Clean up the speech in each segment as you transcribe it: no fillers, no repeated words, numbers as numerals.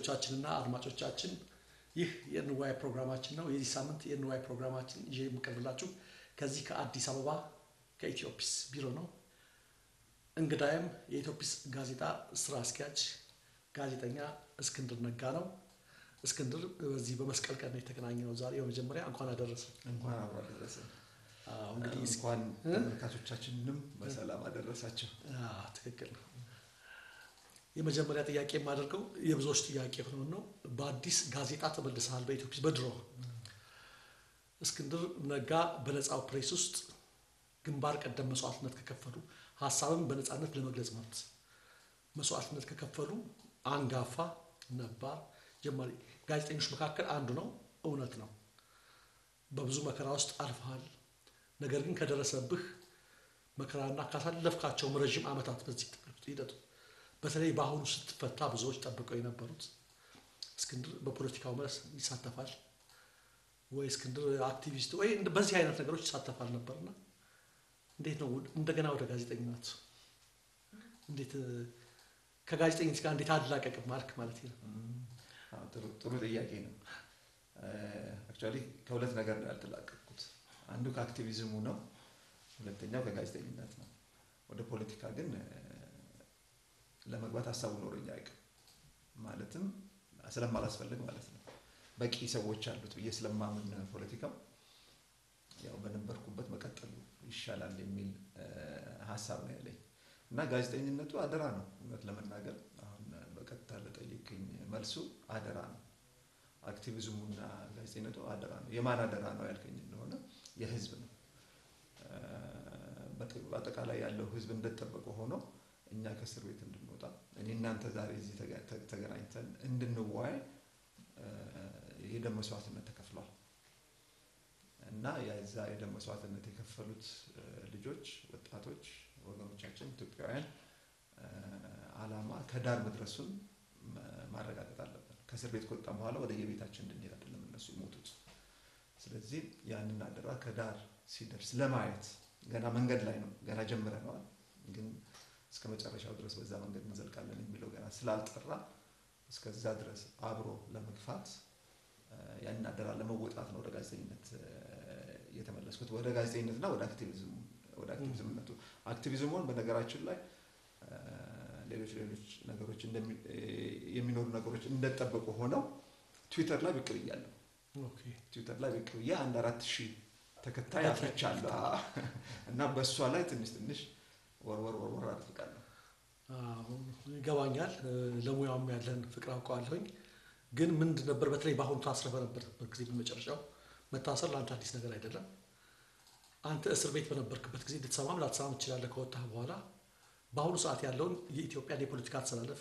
ተመልካቾቻችንና አድማጮቻችን ይህ የእንዋይ ፕሮግራማችን ነው። የዚህ ሳምንት የእንዋይ ፕሮግራማችን ይዤ የምቀርብላችሁ ከዚህ ከአዲስ አበባ ከኢትዮፒስ ቢሮ ነው። እንግዳዬም የኢትዮፒስ ጋዜጣ ስራ አስኪያጅ ጋዜጠኛ እስክንድር ነጋ ነው። እስክንድር በዚህ በመስቀል ቀን የተገናኘነው ዛሬ በመጀመሪያ እንኳን አደረሰ። እንኳን አብሮ አደረሰ። እንግዲህ እንኳን ተመልካቾቻችንንም በሰላም አደረሳቸው። ትክክል ነው። የመጀመሪያ ጥያቄ የማደርገው የብዙዎች ጥያቄ ሆኖ ነው። በአዲስ ጋዜጣ ተመልሰሃል በኢትዮፒስ በድሮ እስክንድር ነጋ በነፃው ፕሬስ ውስጥ ግንባር ቀደም መስዋዕትነት ከከፈሉ ሐሳብን በነፃነት ለመግለጽ ማለት መስዋዕትነት ከከፈሉ አንጋፋ ነባር ጀማሪ ጋዜጠኞች መካከል አንዱ ነው። እውነት ነው። በብዙ መከራ ውስጥ አልፈሃል። ነገር ግን ከደረሰብህ መከራና ካሳለፍካቸው ረጅም ዓመታት በዚህ ሂደት በተለይ በአሁኑ ስትፈታ ብዙዎች ጠብቀው የነበሩት እስክንድር በፖለቲካው መስ ይሳተፋል ወይ እስክንድር አክቲቪስት ወይ በዚህ አይነት ነገሮች ይሳተፋል ነበርና እንዴት ነው እንደገና ወደ ጋዜጠኝነት እንዴት ከጋዜጠኝነት ጋር እንዴት አላቀቅ ማለት ነው? ጥሩ ጥያቄ ነው። አክቹአሊ ከሁለት ነገር ነው ያልተላቀቅኩት። አንዱ ከአክቲቪዝሙ ነው፣ ሁለተኛው ከጋዜጠኝነት ነው። ወደ ፖለቲካ ግን ለመግባት ሐሳቡ ኖሮኝ አይቀር ማለትም ስለማላስፈልግ ማለት ነው። በቂ ሰዎች አሉት ብዬ ስለማምን ፖለቲካው ያው በነበርኩበት መቀጠሉ ይሻላል የሚል ሐሳብ ነው ያለኝ እና ጋዜጠኝነቱ አደራ ነው። እውነት ለመናገር አሁን በቀጥታ ለጠየቀኝ መልሱ አደራ ነው። አክቲቪዝሙና ጋዜጠኝነቱ አደራ ነው። የማን አደራ ነው ያልከኝ እንደሆነ የህዝብ ነው። በአጠቃላይ ያለው ህዝብ እንደተጠበቀ ሆኖ እኛ ከእስር ቤት እንድንወጣ እኔ እናንተ ዛሬ እዚህ ተገናኝተን እንድንወያይ የደም መስዋዕትነት ተከፍሏል እና የዛ የደም መስዋዕትነት የከፈሉት ልጆች፣ ወጣቶች፣ ወገኖቻችን ኢትዮጵያውያን ዓላማ ከዳር መድረሱን ማረጋገጥ አለብን። ከእስር ቤት ከወጣን በኋላ ወደ የቤታችን እንድንሄድ አይደለም እነሱ ይሞቱት። ስለዚህ ያንን አደራ ከዳር ሲደርስ ለማየት ገና መንገድ ላይ ነው፣ ገና ጀምረናል ግን እስከ መጨረሻው ድረስ በዛ መንገድ እንዘልቃለን የሚለው ገና ስላልጠራ እስከዛ ድረስ አብሮ ለመግፋት ያን አደራ ለመወጣት ነው ወደ ጋዜጠኝነት የተመለስኩት። ወደ ጋዜጠኝነትና ወደ አክቲቪዝምነቱ አክቲቪዝሙን በነገራችን ላይ ሌሎች ነገሮች የሚኖሩ ነገሮች እንደተጠበቁ ሆነው ትዊተር ላይ ብቅ ብያለሁ። ትዊተር ላይ ብቅ ብያ 4000 ተከታይ አፍርቻለሁ እና በሷ ላይ ትንሽ ወር አድርጋለሁ። ይገባኛል። ለሙያውም ያለን ፍቅር አውቀዋለሁኝ። ግን ምንድን ነበር በተለይ በአሁኑ ታስረህ ነበር በጊዜ በመጨረሻው መታሰር ለአንተ አዲስ ነገር አይደለም። አንተ እስር ቤት በነበርክበት ጊዜ ልትሰማም ላትሰማም ትችላለህ። ከወጣህ በኋላ በአሁኑ ሰዓት ያለውን የኢትዮጵያ የፖለቲካ አሰላለፍ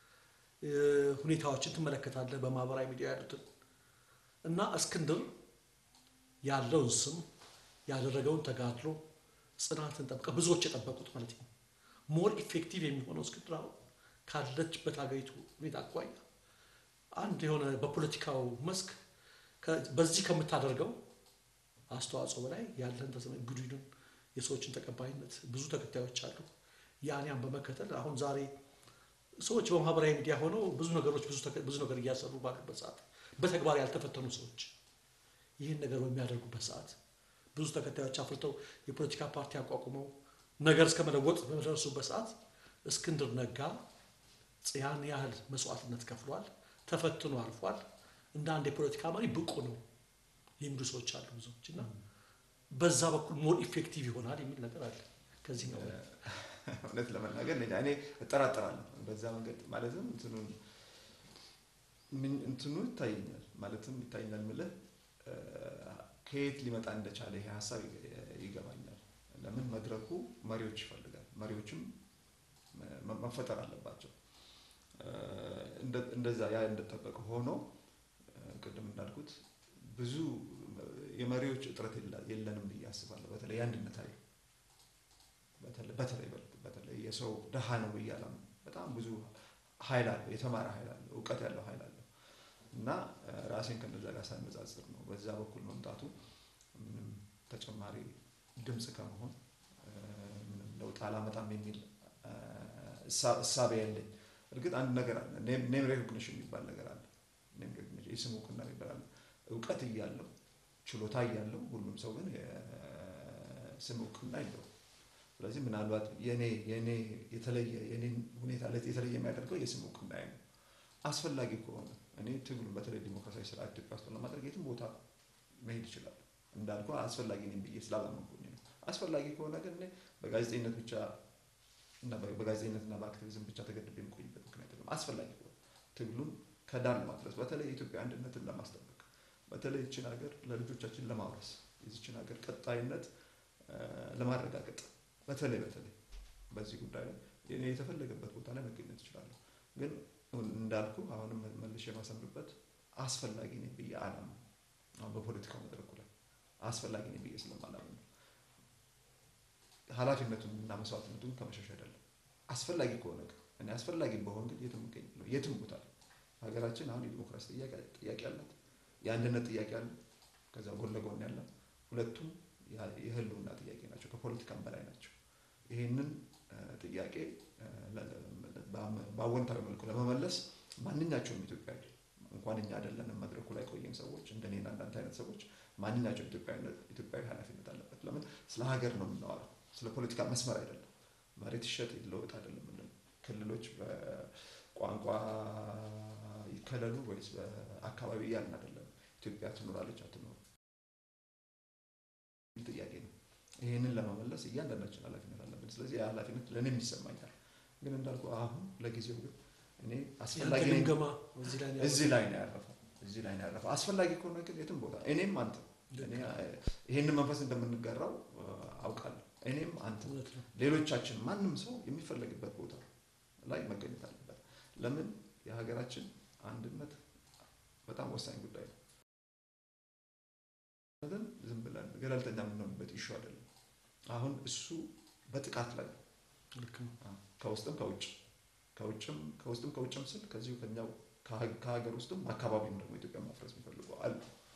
ሁኔታዎችን ትመለከታለህ በማህበራዊ ሚዲያ ያሉትን እና እስክንድር ያለውን ስም ያደረገውን ተጋድሎ ጽናትን ጠብቀህ ብዙዎች የጠበቁት ማለት ነው ሞር ኢፌክቲቭ የሚሆነው እስክንድር ካለችበት ሀገሪቱ ሁኔታ አኳያ አንድ የሆነ በፖለቲካው መስክ በዚህ ከምታደርገው አስተዋጽኦ በላይ ያለን ተሰማኝ ጉዱይን የሰዎችን ተቀባይነት ብዙ ተከታዮች አሉ። ያንያን በመከተል አሁን ዛሬ ሰዎች በማህበራዊ ሚዲያ ሆነው ብዙ ነገር እያሰሩ ባሉበት ሰዓት በተግባር ያልተፈተኑ ሰዎች ይህን ነገር በሚያደርጉበት ሰዓት ብዙ ተከታዮች አፍርተው የፖለቲካ ፓርቲ አቋቁመው ነገር እስከመለወጥ በመድረሱበት ሰዓት እስክንድር ነጋ ያን ያህል መስዋዕትነት ከፍሏል፣ ተፈትኖ አልፏል። እንደ አንድ የፖለቲካ መሪ ብቁ ነው የሚሉ ሰዎች አሉ ብዙዎችና በዛ በኩል ሞር ኢፌክቲቭ ይሆናል የሚል ነገር አለ። ከዚህ ነው እውነት ለመናገር እኔ እጠራጠራለሁ በዛ መንገድ ማለትም እንትኑ ይታየኛል ማለትም ይታየኛል ማለት ከየት ሊመጣ እንደቻለ ይሄ ሐሳብ ይገባኛል። ለምን መድረኩ መሪዎች ይፈልጋል፣ መሪዎችም መፈጠር አለባቸው። እንደዛ ያ እንደተጠበቀ ሆኖ ቅድም እንዳልኩት ብዙ የመሪዎች እጥረት የለንም ብዬ አስባለሁ። በተለይ አንድነት ኃይል በተለይ የሰው ደሃ ነው ይያላም በጣም ብዙ ኃይል አለ፣ የተማረ ኃይል አለ፣ ዕውቀት ያለው ኃይል አለ እና ራሴን ከነዛ ጋር ሳነጻጽር ነው በዛ በኩል መምጣቱ ምንም ተጨማሪ ድምጽ ከመሆን ምንም ለውጥ አላመጣም የሚል እሳቤ ያለኝ። እርግጥ አንድ ነገር አለ ኔም ሬኮግኒሽን የሚባል ነገር አለ። የስም እውቅና ይባላል እውቀት እያለው ችሎታ እያለው ሁሉም ሰው ግን የስም እውቅና የለውም ስለዚህ ምናልባት የኔ የተለየ የኔን ሁኔታ የተለየ የሚያደርገው የስም እውቅና ነው አስፈላጊ ከሆነ እኔ ትግሉን በተለይ ዲሞክራሲያዊ ስርዓት ኢትዮጵያ ውስጥ ለማድረግ የትም ቦታ መሄድ ይችላል እንዳልኩ አስፈላጊ ነኝ ብዬ ስላላመንኩኝ ነው አስፈላጊ ከሆነ ግን እኔ በጋዜጠኝነት ብቻ እና በጋዜጠኝነትና በአክቲቪዝም ብቻ ተገድቤ የምቆይበት ምክንያት የለም አስፈላጊ ከሆነ ትግሉን ከዳር ለማድረስ በተለይ የኢትዮጵያ አንድነትን ለማስጠበቅ በተለይ እቺን ሀገር ለልጆቻችን ለማውረስ የዚችን ሀገር ቀጣይነት ለማረጋገጥ በተለይ በዚህ ጉዳይ ላይ እኔ የተፈለገበት ቦታ ላይ መገኘት ይችላል ግን እንዳልኩ አሁንም መልሼ ማሰምርበት አስፈላጊ ነኝ ብዬ አላምንም በፖለቲካው መድረክ ላይ አስፈላጊ ነኝ ብዬ ስለማላምን ኃላፊነቱንና መስዋዕትነቱን ከመሸሽ አይደለም አስፈላጊ ከሆነ እኔ አስፈላጊ በሆን ግን የትም ቦታ ሀገራችን አሁን የዲሞክራሲ ጥያቄ አላት የአንድነት ጥያቄ አለ ከዛ ጎን ለጎን ያለ ሁለቱም የህልውና ጥያቄ ናቸው ከፖለቲካም በላይ ናቸው ይሄንን ጥያቄ ባወንታዊ መልኩ ለመመለስ ማንኛቸውም ኢትዮጵያዊ እንኳን እኛ አይደለንም መድረኩ ላይ ቆየን ሰዎች እንደኔና እንዳንተ አይነት ሰዎች ማንኛቸውም ኢትዮጵያዊ ኃላፊነት አለበት ለምን ስለ ሀገር ነው የምናወራው ስለ ፖለቲካ መስመር አይደለም መሬት ይሸጥ ይለወጥ አይደለም እንዴ ክልሎች በቋንቋ ይከለሉ ወይስ በአካባቢ ያልን አይደለም ኢትዮጵያ ትኖራለች አትኖር ጥያቄ ነው ይሄንን ለመመለስ እያንዳንዳችን ኃላፊነት አለብን ስለዚህ ያ ኃላፊነት ለኔም ይሰማኛል ግን እንዳልኩ አሁን ለጊዜው ግን እኔ አስፈላጊ ገማ እዚህ ላይ ነው ያረፈው አስፈላጊ ከሆነ ግን የትም ቦታ እኔም አንተ እኔ ይሄንን መንፈስ እንደምንጋራው አውቃለሁ እኔም አንተ ሌሎቻችን ማንንም ሰው የሚፈልግበት ቦታ ላይ መገኘት አለበት ለምን የሀገራችን አንድነት በጣም ወሳኝ ጉዳይ ነው ግን ዝም ብለን ገለልተኛ የምንሆንበት ኢሹ አይደለም አሁን እሱ በጥቃት ላይ ልክ ነው ከውስጥም ከውጭም ስል ከዚሁ ከኛው ከሀገር ውስጥም አካባቢም ደግሞ ኢትዮጵያ ማፍረስ የሚፈልጉ አሉ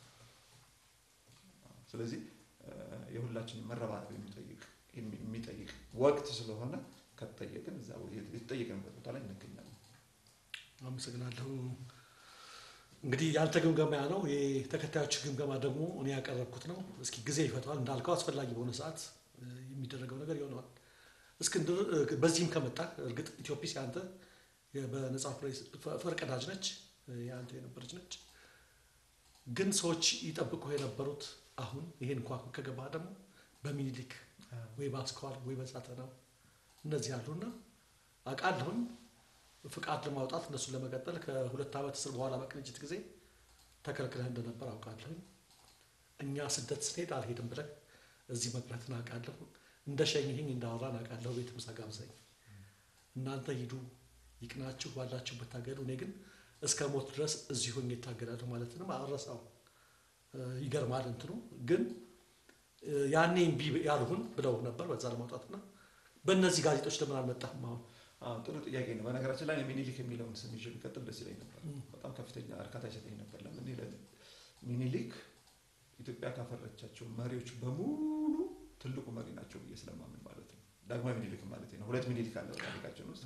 ስለዚህ የሁላችንም መረባረብ የሚጠይቅ ወቅት ስለሆነ ከተጠየቅን እዛው የተጠየቅንበት ቦታ ላይ እንገኛለን አመሰግናለሁ እንግዲህ ያንተ ግምገማ ነው የተከታዮች ግምገማ ደግሞ እኔ ያቀረብኩት ነው እስኪ ጊዜ ይፈታል እንዳልከው አስፈላጊ በሆነ ሰዓት የሚደረገው ነገር ይሆናል እስክንድር በዚህም ከመጣ እርግጥ ኢትዮጵያ ያንተ በነጻ ፕሬስ ፈርቀዳጅ ነች ያንተ የነበረች ነች ግን ሰዎች ይጠብቁ የነበሩት አሁን ይሄን እንኳን ከገባ ደግሞ በሚኒሊክ ወይ ባስኳል ወይ በሳተናው እነዚህ ያሉና አቃለሁን ፍቃድ ለማውጣት እነሱ ለመቀጠል ከሁለት ዓመት እስር በኋላ በቅንጅት ጊዜ ተከልክለህ እንደነበር አውቃለሁ እኛ ስደት ስንሄድ አልሄድም ብለህ እዚህ መቅረትን አውቃለሁ እንደሸኝህኝ እንዳወራን አውቃለሁ ቤት ምሳ ጋብዘኝ እናንተ ሂዱ ይቅናችሁ ባላችሁበት ታገሉ እኔ ግን እስከ ሞት ድረስ እዚሁ ሆኜ እታገላለሁ ማለትንም አረሳው ይገርማል እንትኑ ግን ያኔ እምቢ ያልሁን ብለው ነበር በዛ ለማውጣትና በእነዚህ ጋዜጦች ለምን አልመጣህም አሁን ጥሩ ጥያቄ ነው በነገራችን ላይ ሚኒሊክ የሚለውን ስም ይዤ ቢቀጥል ደስ ይለኝ ነበር በጣም ከፍተኛ እርካታ ይሰጠኝ ነበር ለምን ሚኒሊክ ኢትዮጵያ ካፈረቻቸው መሪዎች በሙሉ ትልቁ መሪ ናቸው ብዬ ስለማምን ማለት ነው ዳግማዊ ሚኒሊክ ማለት ነው ሁለት ሚኒሊክ አለ ታሪካችን ውስጥ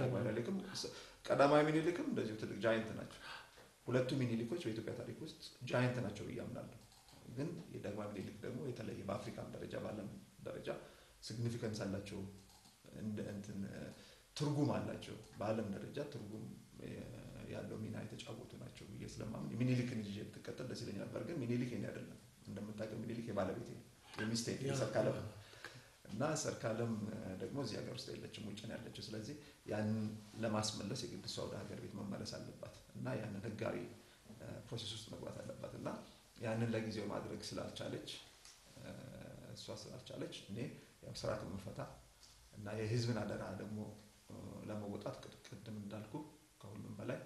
ቀዳማዊ ሚኒሊክም እንደዚሁ ትልቅ ጃይንት ናቸው ሁለቱ ሚኒሊኮች በኢትዮጵያ ታሪክ ውስጥ ጃይንት ናቸው ብያምናለሁ ግን የዳግማዊ ሚኒሊክ ደግሞ የተለየ በአፍሪካ ደረጃ ባለም ደረጃ ሲግኒፊካንስ አላቸው እንትን ትርጉም አላቸው በአለም ደረጃ ትርጉም ያለው ሚና የተጫወቱ ናቸው ብዬ ስለማምን ሚኒሊክን ይዤ ብትቀጥል ደስ ይለኝ ነበር ግን ሚኒሊክ የኔ አይደለም እንደምታውቀው ሚኒሊክ የባለቤቴ ነው የሚስቴክ ሰርካለም እና ሰርካለም ደግሞ እዚህ ሀገር ውስጥ የለችም ውጭ ነው ያለችው ስለዚህ ያን ለማስመለስ የግድ ሰው ወደ ሀገር ቤት መመለስ አለባት እና ያንን ህጋዊ ፕሮሰስ ውስጥ መግባት አለባት እና ያንን ለጊዜው ማድረግ ስላልቻለች እሷ ስላልቻለች እኔ ያው ስርዓት መፈታ እና የህዝብን አደራ ደግሞ ለመወጣት ቅድም እንዳልኩ ከሁሉም በላይ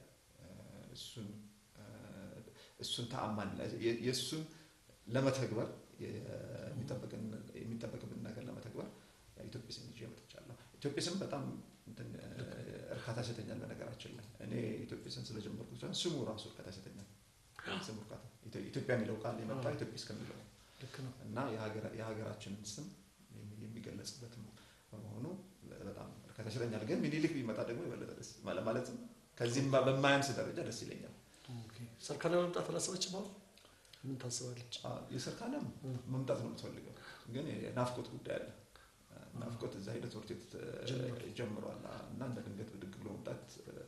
እሱን ተአማን የሱን ለመተግበር የሚጠበቅብን ነገር ለመተግበር ኢትዮጵያን ይዤ መጥቻለሁ ኢትዮጵያን በጣም እርካታ ሰተኛል በነገራችን ላይ እኔ ኢትዮጵያን ስለጀመርኩት ስሙ ራሱ እርካታ ሰተኛል ስሙ እርካታ ኢትዮጵያ የሚለው ቃል የመጣ ኢትዮጵያ ከሚለው እና የሀገራችንን ስም የሚገለጽበት በመሆኑ በጣም እርካታ ሰተኛል ግን ሚኒሊክ ቢመጣ ደግሞ ይበለጠ ደስ ማለትም ከዚህም በማያንስ ደረጃ ደስ ይለኛል ሰርካለም መምጣት አላሰበችም አሁን ምን ታስባለች የሰርካለም መምጣት ነው የምትፈልገው ግን የናፍቆት ጉዳይ አለ ናፍቆት እዛ ሄደ ትምህርት ቤት ጀምሯል እና እንደ ድንገት ብድግ ብሎ መምጣት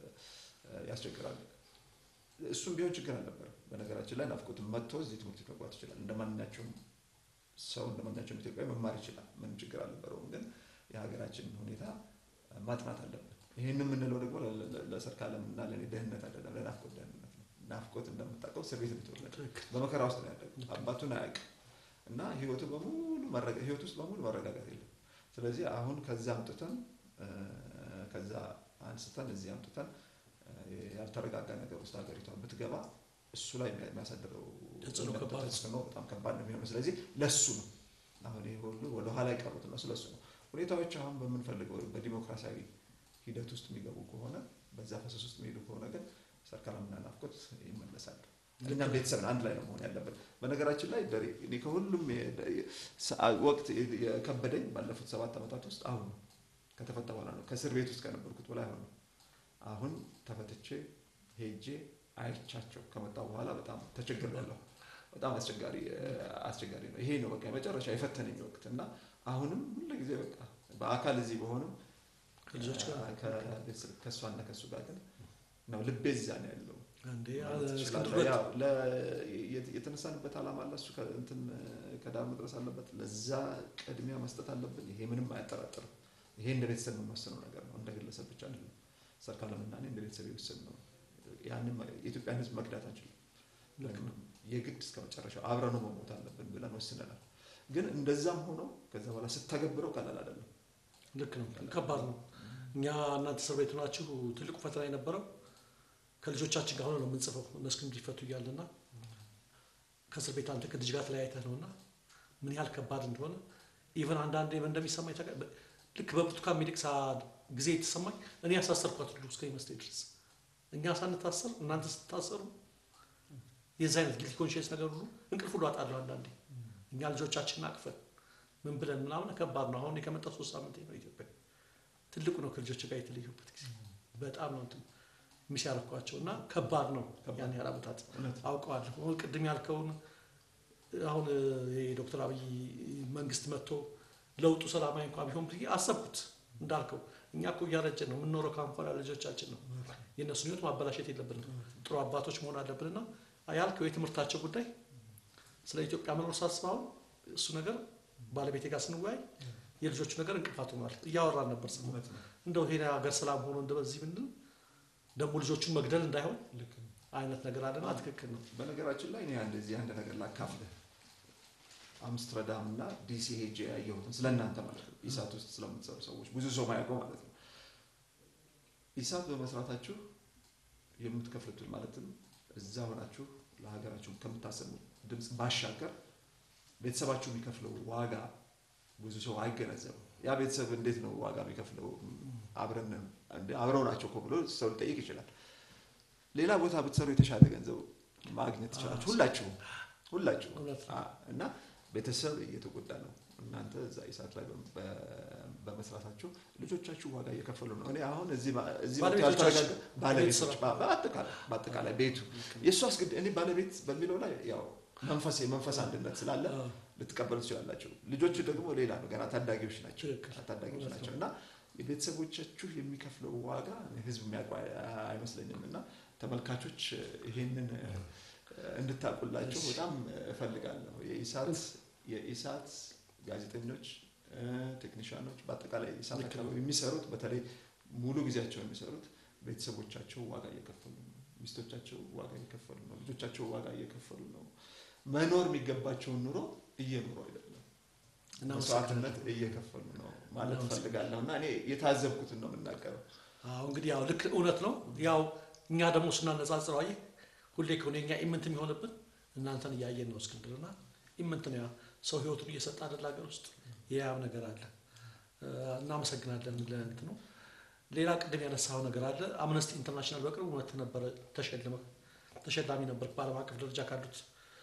ያስቸግራል እሱም ቢሆን ችግር አልነበረም በነገራችን ላይ ናፍቆት መጥቶ እዚህ ትምህርት ቤት መግባት ይችላል እንደማንኛቸውም ሰው እንደማንኛቸውም ኢትዮጵያዊ መማር ይችላል ምንም ችግር አልነበረውም ግን የሀገራችን ሁኔታ ማጥናት አለብን ይሄንን የምንለው ደግሞ ለሰርካለምና ለኔ ደህንነት አይደለም ለናፍቆት ደህንነት ነው ናፍቆት እንደምታውቀው እስር ቤት የተወለደ በመከራ ውስጥ ነው ያደገው አባቱን አያውቅም እና ህይወቱ በሙሉ ህይወት ውስጥ በሙሉ መረጋጋት የለም ስለዚህ አሁን ከዛ አምጥተን ከዛ አንስተን እዚህ አምጥተን ያልተረጋጋ ነገር ውስጥ ሀገሪቷ ብትገባ እሱ ላይ የሚያሳድረው ተጽዕኖ በጣም ከባድ ነው የሚሆነው ስለዚህ ለሱ ነው አሁን ይሄ ሁሉ ወደ ኋላ ይቀሩት ነው ለሱ ነው ሁኔታዎች አሁን በመንፈልገው በዲሞክራሲያዊ ሂደት ውስጥ የሚገቡ ከሆነ በዛ ፈሰስ ውስጥ የሚሄዱ ከሆነ ግን ሰርካለምና ናፍቆት ይመለሳሉ እና ቤተሰብ አንድ ላይ ነው መሆን ያለበት በነገራችን ላይ እኔ ከሁሉም ወቅት የከበደኝ ባለፉት 7 አመታት ውስጥ አሁን ከተፈታ በኋላ ነው ከእስር ቤት ውስጥ ከነበርኩት በላይ አሁን ተፈትቼ ሄጄ አይቻቸው ከመጣው በኋላ በጣም ተቸግሬያለሁ በጣም አስቸጋሪ ነው ይሄ ነው በቃ መጨረሻ የፈተነኝ ወቅት እና አሁንም ሁሉ ጊዜ በቃ በአካል እዚህ በሆነም ከልጆች ጋር ከሷና ከሱ ጋር ግን ነው ልቤ እዛ ነው ያለው አንዴ ያው የተነሳንበት ዓላማ አለ እሱ እንትን ከዳር መድረስ አለበት ለዛ ቅድሚያ መስጠት አለብን ይሄ ምንም አያጠራጥርም ይሄ እንደ ቤተሰብ የምንወስነው ነገር ነው እንደ ግለሰብ ብቻ አይደለም ሰርካለምና እኔ እንደ ቤተሰብ ይወስን ነው ያንን የኢትዮጵያን ህዝብ መክዳት አንችልም የግድ እስከመጨረሻው አብረን መሞት አለብን ብለን ወስነናል ግን እንደዛም ሆኖ ከዛ በኋላ ስተገብረው ቀላል አይደለም ልክ ነው ከባድ ነው እኛ እናንተ እስር ቤት ናችሁ ትልቁ ፈተና የነበረው ከልጆቻችን ጋር ሆኖ ነው የምንጽፈው እነሱ እንዲፈቱ ይያልና ከእስር ቤት አንተ ከልጅ ጋር ተለያይተህ ነውና ምን ያህል ከባድ እንደሆነ ኢቭን አንዳንዴ እንደሚሰማኝ ልክ በብርቱካን ሚደቅሳ ጊዜ የተሰማኝ እኔ ያሳሰርኳት ሁሉ እስከ ይመስለኝ ድረስ እኛ ሳንታሰር እናንተ ስትታሰሩ የዛ አይነት ጊልቲ ኮንሺየንስ ነገር ሁሉ እንቅልፍ ሁሉ አጣለሁ አንዳንዴ እኛ ልጆቻችንን አቅፈን ምን ብለን ምናምን ከባድ ነው አሁን ከመጣሁ 3 ሳምንት ነው ኢትዮጵያ ትልቁ ነው ከልጆች ጋር የተለየሁበት ጊዜ በጣም ነው እንትን የሚሻርኳቸውና ከባድ ነው ያን ያላበታት አውቀዋለሁ ቅድም ያልከውን አሁን የዶክተር አብይ መንግስት መጥቶ ለውጡ ሰላማዊ እንኳን ቢሆን ብዬ አሰብኩት እንዳልከው እኛ እኮ እያረጀን ነው የምንኖረው ካንፈራ ልጆቻችን ነው የነሱን ህይወት ማበላሸት የለብንም ጥሩ አባቶች መሆን አለብንና ያልከው የትምህርታቸው ጉዳይ ስለ ኢትዮጵያ መኖር ሳስባው እሱ ነገር ባለቤቴ ጋር ስንወያይ የልጆቹ ነገር እንቅፋት ሆኗል እያወራን ነበር ሰሞኑን እንደው ሄዳ ሀገር ሰላም ሆኖ እንደዚህ ብንል ደግሞ ልጆቹን መግደል እንዳይሆን አይነት ነገር አለና ትክክል ነው በነገራችን ላይ እኔ እንደዚህ አንድ ነገር ላካፍለ አምስተርዳም እና ዲሲ ሄጄ ያየሁት ስለናንተ ማለት ነው ኢሳት ውስጥ ስለምትሰሩ ሰዎች ብዙ ሰው ማያውቀው ማለት ነው ኢሳት በመስራታችሁ የምትከፍሉት ማለትም እዛ ሆናችሁ ለሀገራችሁ ከምታሰሙ ድምጽ ባሻገር ቤተሰባችሁ የሚከፍለው ዋጋ ብዙ ሰው አይገነዘብም ያ ቤተሰብ እንዴት ነው ዋጋ የሚከፍለው አብረው ናቸው እኮ ብሎ ሰው ሊጠይቅ ይችላል ሌላ ቦታ ብትሰሩ የተሻለ ገንዘብ ማግኘት ትችላላችሁ ሁላችሁ እና ቤተሰብ እየተጎዳ ነው እናንተ እዛ ኢሳት ላይ በመስራታችሁ ልጆቻችሁ ዋጋ እየከፈሉ ነው እኔ አሁን እዚህ ባለቤቶች በአጠቃላይ ቤቱ የሷስ ግድ እኔ ባለቤት በሚለው ላይ ያው መንፈስ አንድነት ስላለ ልትቀበሉ ትችላላችሁ ልጆቹ ደግሞ ሌላ ነው ገና ታዳጊዎች ናቸው እና የቤተሰቦቻችሁ የሚከፍለው ዋጋ ህዝብ የሚያውቅ አይመስለኝምና ተመልካቾች ይሄንን እንድታቁላችሁ በጣም እፈልጋለሁ የኢሳት ጋዜጠኞች ቴክኒሻኖች በአጠቃላይ ኢሳት አካባቢ የሚሰሩት በተለይ ሙሉ ጊዜያቸው የሚሰሩት ቤተሰቦቻቸው ዋጋ እየከፈሉ ነው ሚስቶቻቸው ዋጋ እየከፈሉ ነው ልጆቻቸው ዋጋ እየከፈሉ ነው መኖር የሚገባቸው ኑሮ እየኖሩ አይደለም እና መስዋዕትነት እየከፈሉ ነው ማለት ፈልጋለሁና እኔ የታዘብኩትን ነው የምናገረው እንግዲህ ያው ልክ እውነት ነው ያው እኛ ደግሞ ስናነጻጽረው አይ ሁሌ ከሆነኛ ኢምንት የሚሆንብን እናንተን ያያየን ነው እስክንድርና ኢምንት ነው ያ ሰው ህይወቱን እየሰጣ አይደል ሀገር ውስጥ ያው ነገር አለ እናመሰግናለን ለእንት ነው ሌላ ቅድም ያነሳው ነገር አለ አምነስቲ ኢንተርናሽናል በቅርቡ ወጥ ነበር ተሸላሚ ነበር በዓለም አቀፍ ደረጃ ካሉት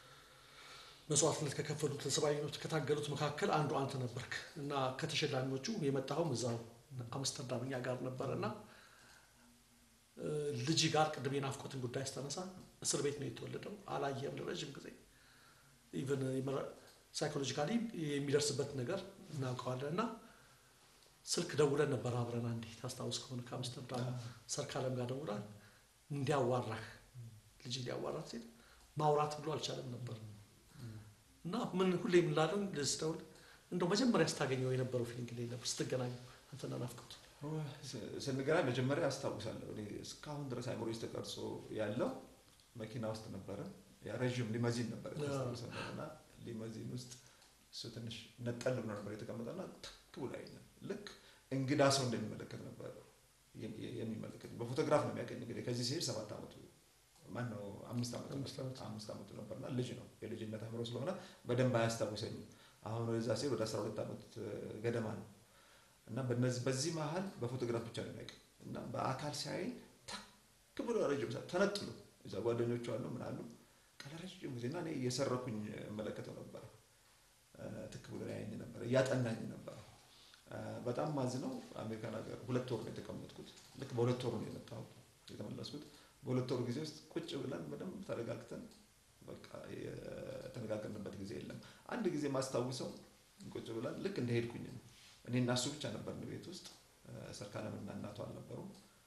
መስዋዕትነት ከከፈሉት ሰብአዊነት ከታገሉት መካከል አንዱ አንተ ነበርክ እና ከተሸላሚዎቹ የመጣው እዛው አምስተርዳምኛ ጋር ነበርና ልጅ ጋር ቅድም የናፍቆትን ጉዳይ አስተነሳ እስር ቤት ነው የተወለደው አላየም ለረጅም ጊዜ ኢቭን ሳይኮሎጂካሊ የሚደርስበት ነገር እናውቀዋለንና ስልክ ደውለን ነበር አብረን አንዴ ታስታውስ ከሆነ ከአምስተርዳም ሰርካለም ጋር ደውለን እንዲያዋራህ ልጅ እንዲያዋራህ ሲል ማውራት ብሎ አልቻለም ነበር እና ምን ሁሌም ላለን ለስተው እንደው መጀመሪያ ስታገኘው የነበረው ፊሊንግ ላይ ነበር ስትገናኙ አንተና ናፍቆት ስንገናኝ መጀመሪያ አስታውሳለሁ እኔ እስካሁን ድረስ አይሞሪ ተቀርጾ ያለው መኪና ውስጥ ነበር ያ ረጅም ሊማዚን ነበር ተስተውሰናልና ሊማዚን ውስጥ ትንሽ ነጠል ብሎ ነበር የተቀመጠና ትክ ብሎ አይነ ልክ እንግዳ ሰው እንደሚመለከት ነበር የሚመለከት በፎቶግራፍ ነው የሚያገኝ እንግዲህ ከዚህ ሲሄድ 7 አመቱ ማን ነው 5 አመቱ ነበርና ልጅ ነው የልጅነት አምሮ ስለሆነ በደንብ አያስታውሰኝም አሁን ወደዛ ሲሄድ ወደ 12 አመት ገደማ ነው እና በዚህ መሃል በፎቶግራፍ ብቻ ነው የሚያውቀው እና በአካል ሲያይ ታክ ብሎ ረጅም ሰዓት ተነጥሎ እዛ ጓደኞቹ አሉ ምን አሉ ከለረጅም ጊዜና እኔ እየሰረኩኝ መለከተው ነበር ትክ ብሎ ያይኝ ነበር ያጠናኝ ነበር በጣም ማዝነው አሜሪካን ሀገር 2 ወር ነው የተቀመጥኩት ልክ በ2 ወር ነው የመጣሁት የተመለስኩት በ2 ወር ጊዜ ውስጥ ቁጭ ብለን በደንብ ተረጋግተን በቃ የተነጋገርንበት ጊዜ የለም አንድ ጊዜ ማስታውሰው ቁጭ ብለን ልክ እንደሄድኩኝ ነው እኔ እና እሱ ብቻ ነበር ቤት ውስጥ ሰርካለምና እናቷ አልነበሩም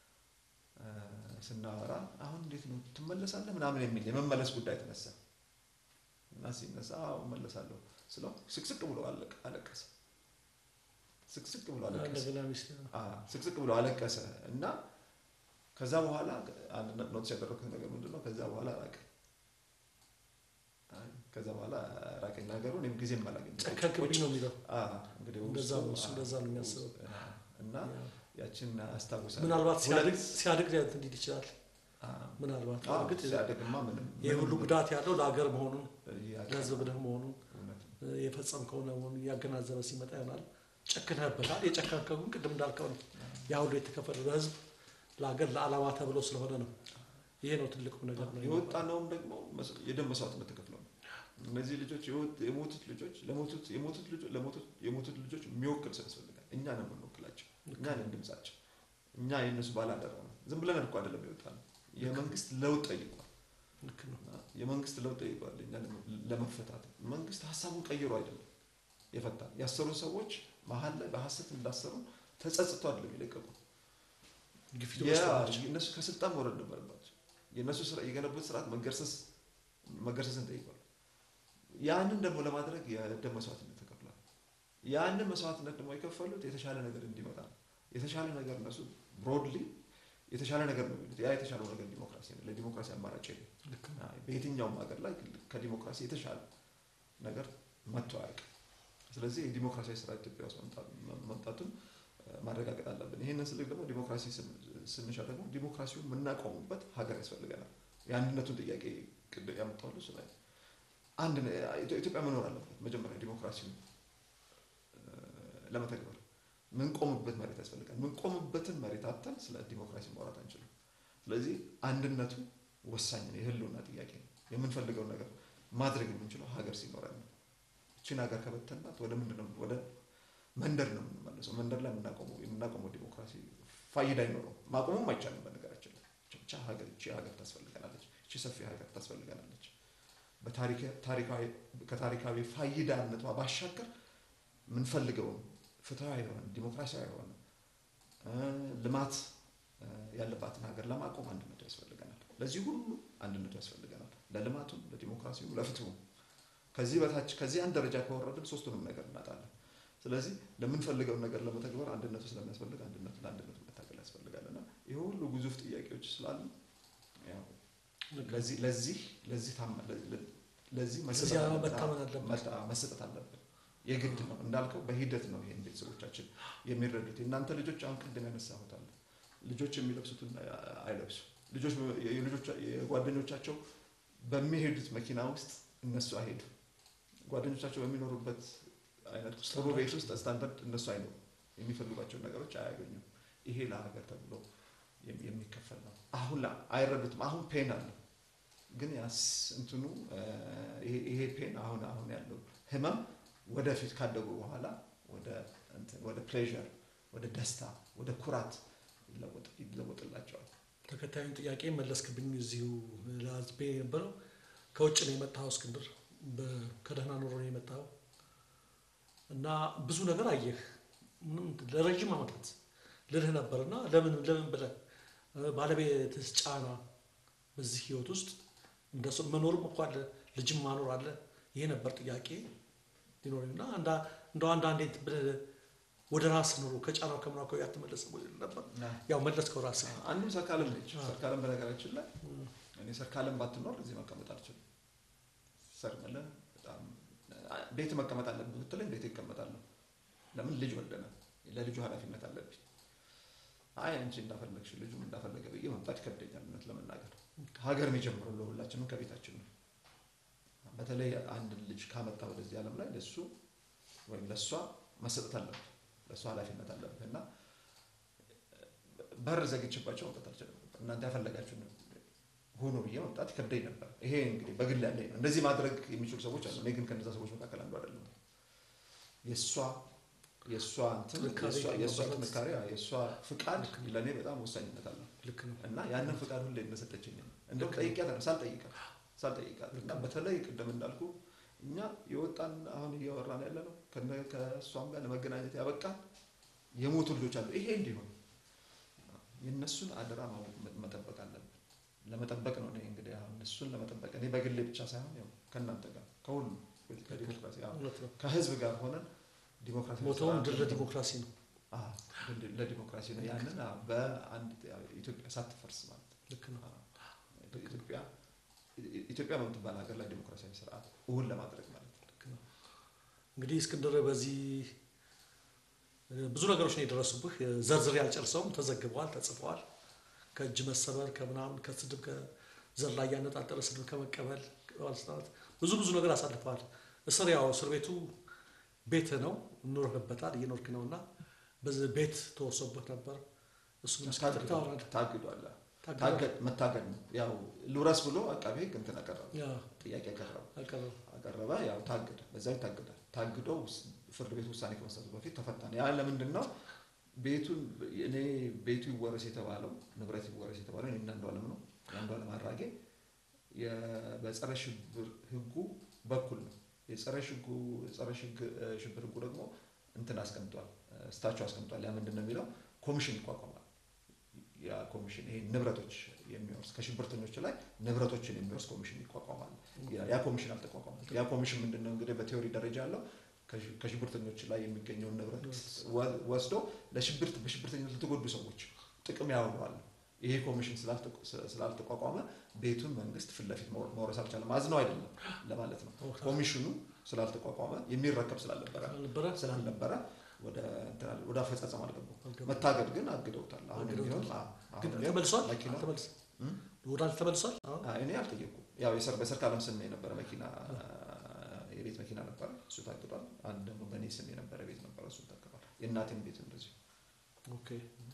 ስናወራ አሁን እንዴት ነው ትመለሳለህ ምናምን የሚል የመመለስ ጉዳይ ተነሳ እና ሲነሳ መለሳለሁ ስለው ስቅስቅ ብሎ አለቀሰ ስቅስቅ ብሎ አለቀሰ እና ከዛ በኋላ አንድ ኖት ያደረኩት ነገር ምንድነው ከዛ በኋላ ራቀኝ ነገሩ እኔም ጊዜም አላገኘም ጨካክብኝ ነው የሚለው እንግዲህ እንደዛ ነው የሚያስበው እና ያችን አስታውሳለሁ ምናልባት ሲያድግ እንዲህ ይችላል ምናልባት እርግጥ ሲያድግማ ምንም የሁሉ ጉዳት ያለው ለሀገር መሆኑን ለህዝብ ደም መሆኑን የፈጸምከው ነው ያገናዘበ ሲመጣ ይሆናል ጨክነህበታል የጨካከውን ቅድም እንዳልከው ነው ያ ሁሉ የተከፈለ ለህዝብ ለሀገር ለዓላማ ተብሎ ስለሆነ ነው ይሄ ነው ትልቁ ነገር ነው የወጣነውም ደግሞ የደም መስዋዕትነት ተከፍለው እነዚህ ልጆች የሞቱት ልጆች የሚወክል ሰው ያስፈልጋል እኛ ነን የምንወክላቸው እኛ ነን ድምጻቸው እኛ የነሱ ባላደራ ነው ዝም ብለን እኮ አይደለም ይወጣል የመንግስት ለውጥ ጠይቋል ልክ ነው የመንግስት ለውጥ ጠይቋል እኛ ለመፈታት መንግስት ሐሳቡን ቀይሮ አይደለም የፈታ ያሰሩ ሰዎች መሃል ላይ በሐሰት እንዳሰሩ ተጸጽቶ አይደለም ይለቀቁ ግፊት ወስደዋል የነሱ ከስልጣን ወረድ ነበርባቸው የነሱ ስራ የገነቡት ስርዓት መገርሰስን ጠይቋል ያንን ደግሞ ለማድረግ የደም መስዋዕትነት ተከፍሏል ያንን መስዋዕትነት ደግሞ የከፈሉት የተሻለ ነገር እንዲመጣ የተሻለ ነገር እነሱ ብሮድሊ የተሻለ ነገር ነው ያ የተሻለው ነገር ዲሞክራሲ ነው ለዲሞክራሲ አማራጭ ነው በየትኛውም ሀገር ላይ ከዲሞክራሲ የተሻለ ነገር መጥቷል ስለዚህ የዲሞክራሲያዊ ስርዓት ኢትዮጵያ ውስጥ መምጣቱን ማረጋገጥ አለብን ይሄንን ስልክ ደግሞ ዲሞክራሲ ስንሻ ደግሞ ዲሞክራሲውን የምናቆምበት ሀገር ያስፈልገናል የአንድነቱን ጥያቄ ያመጣው እሱ ላይ አንድ ኢትዮጵያ መኖር አለበት መጀመሪያ ዲሞክራሲውን ለመተግበር ምን ቆምበት መሬት ያስፈልጋል ምን ቆምበትን መሬት አጥተን ስለ ዲሞክራሲ ማውራት አንችልም ስለዚህ አንድነቱ ወሳኝ ነው የህልውና ጥያቄ ነው የምንፈልገው ነገር ማድረግ የምንችለው ሀገር ሲኖረን ነው እቺን ሀገር ከበተናት ወደ ምንድነው ወደ መንደር ነው የምንመለሰው መንደር ላይ የምናቆመው ዲሞክራሲ ፋይዳ አይኖረው ማቆምም አይቻልም በነገራችን ላይ ብቻ እቺ ሀገር ታስፈልገናለች እቺ ሰፊ ሀገር ታስፈልገናለች ከታሪካዊ ፋይዳነቷ ባሻገር ምን ፈልገው ፍትሃዊ የሆነ ዲሞክራሲያዊ የሆነ ልማት ያለባትን ሀገር ለማቆም አንድነት ያስፈልገናል ለዚህ ሁሉ አንድነት ያስፈልገናል ለልማቱም ለዲሞክራሲውም ለፍትሁም ከዚህ በታች ከዚህ አንድ ደረጃ ከወረድን ሶስቱንም ነገር እናጣለን ስለዚህ ለምን ፈልገው ነገር ለመተግበር አንድነቱ ስለሚያስፈልግ ለአንድነቱ መታገል ያስፈልጋልና ይሄ ሁሉ ግዙፍ ጥያቄዎች ስላሉ ያው ለዚህ መስጠት አለበት የግድ ነው እንዳልከው በሂደት ነው ይሄን ቤተሰቦቻችን የሚረዱት እናንተ ልጆች አሁን ቅድም ያነሳሁታል ልጆች የሚለብሱትን አይለብሱ ልጆች የጓደኞቻቸው በሚሄዱት መኪና ውስጥ እነሱ አይሄዱ ጓደኞቻቸው በሚኖሩበት አይነት ጥሩ ቤት ውስጥ ስታንዳርድ እነሱ አይኖሩ የሚፈልጓቸው ነገሮች አያገኙም ይሄ ለሀገር ተብሎ የሚከፈል ነው አሁን አይረዱትም አሁን ፔን አለ ግን ያስ እንትኑ ይሄ ፔን አሁን ያለው ህመም ወደፊት ካደጉ በኋላ ወደ ፕሌዠር ወደ ደስታ ወደ ኩራት ይለወጥላቸዋል ተከታዩን ጥያቄ መለስክብኝ እዚሁ ላዝቤ ነበረው ከውጭ ነው የመጣው እስክንድር ከደህና ኑሮ ነው የመጣው እና ብዙ ነገር አየህ ለረጅም ዓመታት ልልህ ነበርና ለምን ብለህ ባለቤትስ ጫና በዚህ ህይወት ውስጥ እንደሱ መኖርም እንኳን ልጅም ማኖር አለ ይሄ ነበር ጥያቄ ዲኖርና እንደው አንዳንዴ ብለህ ወደ ራስ ኑሮ ከጫናው ከምናከው ያተመለሰ ነበር ያው መለስከው ራስ አንዱም ሰርካለም ነች ሰርካለም በነገራችን ላይ እኔ ሰርካለም ባትኖር እዚህ መቀመጥ አልችልም ሰርመለ በጣም ቤት መቀመጥ አለብኝ ብትለኝ ቤት ይቀመጣለሁ ለምን ልጅ ወልደና ለልጁ ኃላፊነት አለብኝ አይ አንቺ እንዳፈለግሽ ልጁም እንዳፈለገ በየ መምጣት ከበደኛል ማለት ለመናገር ሀገር የሚጀምረው ለሁላችንም ከቤታችን ነው በተለይ አንድ ልጅ ካመጣ ወደዚህ ዓለም ላይ ለሱ ወይም ለሷ መሰጠት አለበት ለሷ ኃላፊነት አለበትና በር ዘግቼባቸው መምጣት አልችልም እናንተ ያፈለጋችሁ ሆኖ ብዬ መምጣት ከበደኝ ነበር ይሄ እንግዲህ በግል ያለኝ ነው እንደዚህ ማድረግ የሚችሉ ሰዎች አሉ እኔ ግን ከነዛ ሰዎች መካከል አንዱ አይደለም የሷ ጥንካሬ የሷ ፍቃድ ለኔ በጣም ወሳኝነት አለው እና ያንን ፍቃድ ሁሌ እንደሰጠችኝ እንደው ጠይቂያት ሳልጠይቃት እና በተለይ ቀደም እንዳልኩ እኛ የወጣን አሁን እያወራን ያለ ነው ከሷም ጋር ለመገናኘት ያበቃ የሞቱ ልጆች አሉ ይሄ እንዲሆን የነሱን አደራ መጠበቅ አለብን ለመጠበቅ ነው እኔ እንግዲህ አሁን እነሱን ለመጠበቅ እኔ በግሌ ብቻ ሳይሆን ያው ከእናንተ ጋር ከሁሉ ከዲሞክራሲ ከህዝብ ጋር ሆነን ዲሞክራሲ ሞቶም ለዲሞክራሲ ነው ለዲሞክራሲ ነው ያንን በአንድ ኢትዮጵያ ሳትፈርስ ማለት ልክ ነው ኢትዮጵያ በምትባል ሀገር ላይ ዲሞክራሲያዊ ስርዓት እውን ለማድረግ ማለት ነው እንግዲህ እስክንድር በዚህ ብዙ ነገሮች ነው የደረሱብህ ዘርዝር ያልጨርሰውም ተዘግበዋል ተጽፈዋል ከእጅ መሰበር ከምናምን ከስድብ ከዘር ላይ ያነጣጠረ ስድብ ከመቀበል ባልስታት ብዙ ነገር አሳልፈዋል እስር ያው እስር ቤቱ ቤት ነው ኑርህበታል እየኖርክ ነውና በዚህ ቤት ተወሰበት ነበር እሱም ታግዷል መታገድ ነው ያው ሉራስ ብሎ አቃቤ እንትን አቀረበ ጥያቄ አቀረበ ያው ታገደ በዛው ታግዶ ፍርድ ቤት ውሳኔ ከመስጠቱ በፊት ተፈታነ ያ ለምንድን ነው ቤቱን እኔ ቤቱ ይወረስ የተባለው ንብረት ይወረስ የተባለው እኔ እንዳንዷለም ነው እንዳንዷለም አራጌ በጸረ ሽብር ህጉ በኩል ነው የጸረ ሽብር ህጉ ደግሞ እንትን አስቀምጧል ስታቹ አስቀምጧል ያ ምንድነው የሚለው ኮሚሽን ይቋቋማል ያ ኮሚሽን ይሄ ንብረቶች የሚወርስ ከሽብርተኞች ላይ ንብረቶችን የሚወርስ ኮሚሽን ይቋቋማል ያ ኮሚሽን አልተቋቋመም ያ ኮሚሽን ምንድነው እንግዲህ በቲዮሪ ደረጃ ያለው ከሽብርተኞች ላይ የሚገኘው ንብረት ወስዶ በሽብርተኝነት ለተጎዱ ሰዎች ጥቅም ያውላል ይሄ ኮሚሽን ስላልተቋቋመ ቤቱን መንግስት ፍለፊት መውረስ አልቻለም አዝነው አይደለም ለማለት ነው ኮሚሽኑ ስላልተቋቋመ የሚረከብ ስላልነበረ ወደ አፈጻጸም አልገቡ መታገድ ግን አግደውታል አሁን ቢሆን ግን ተመልሷል ወዳል ተመልሷል እኔ አልጠየቁም ያው በሰርካለም ስም የነበረ መኪና የቤት መኪና ነበር እሱ ታግዷል አንድ ደግሞ በኔ ስም የነበረ ቤት ነበር እሱ ታግዷል የእናቴን ቤት እንደዚህ ኦኬ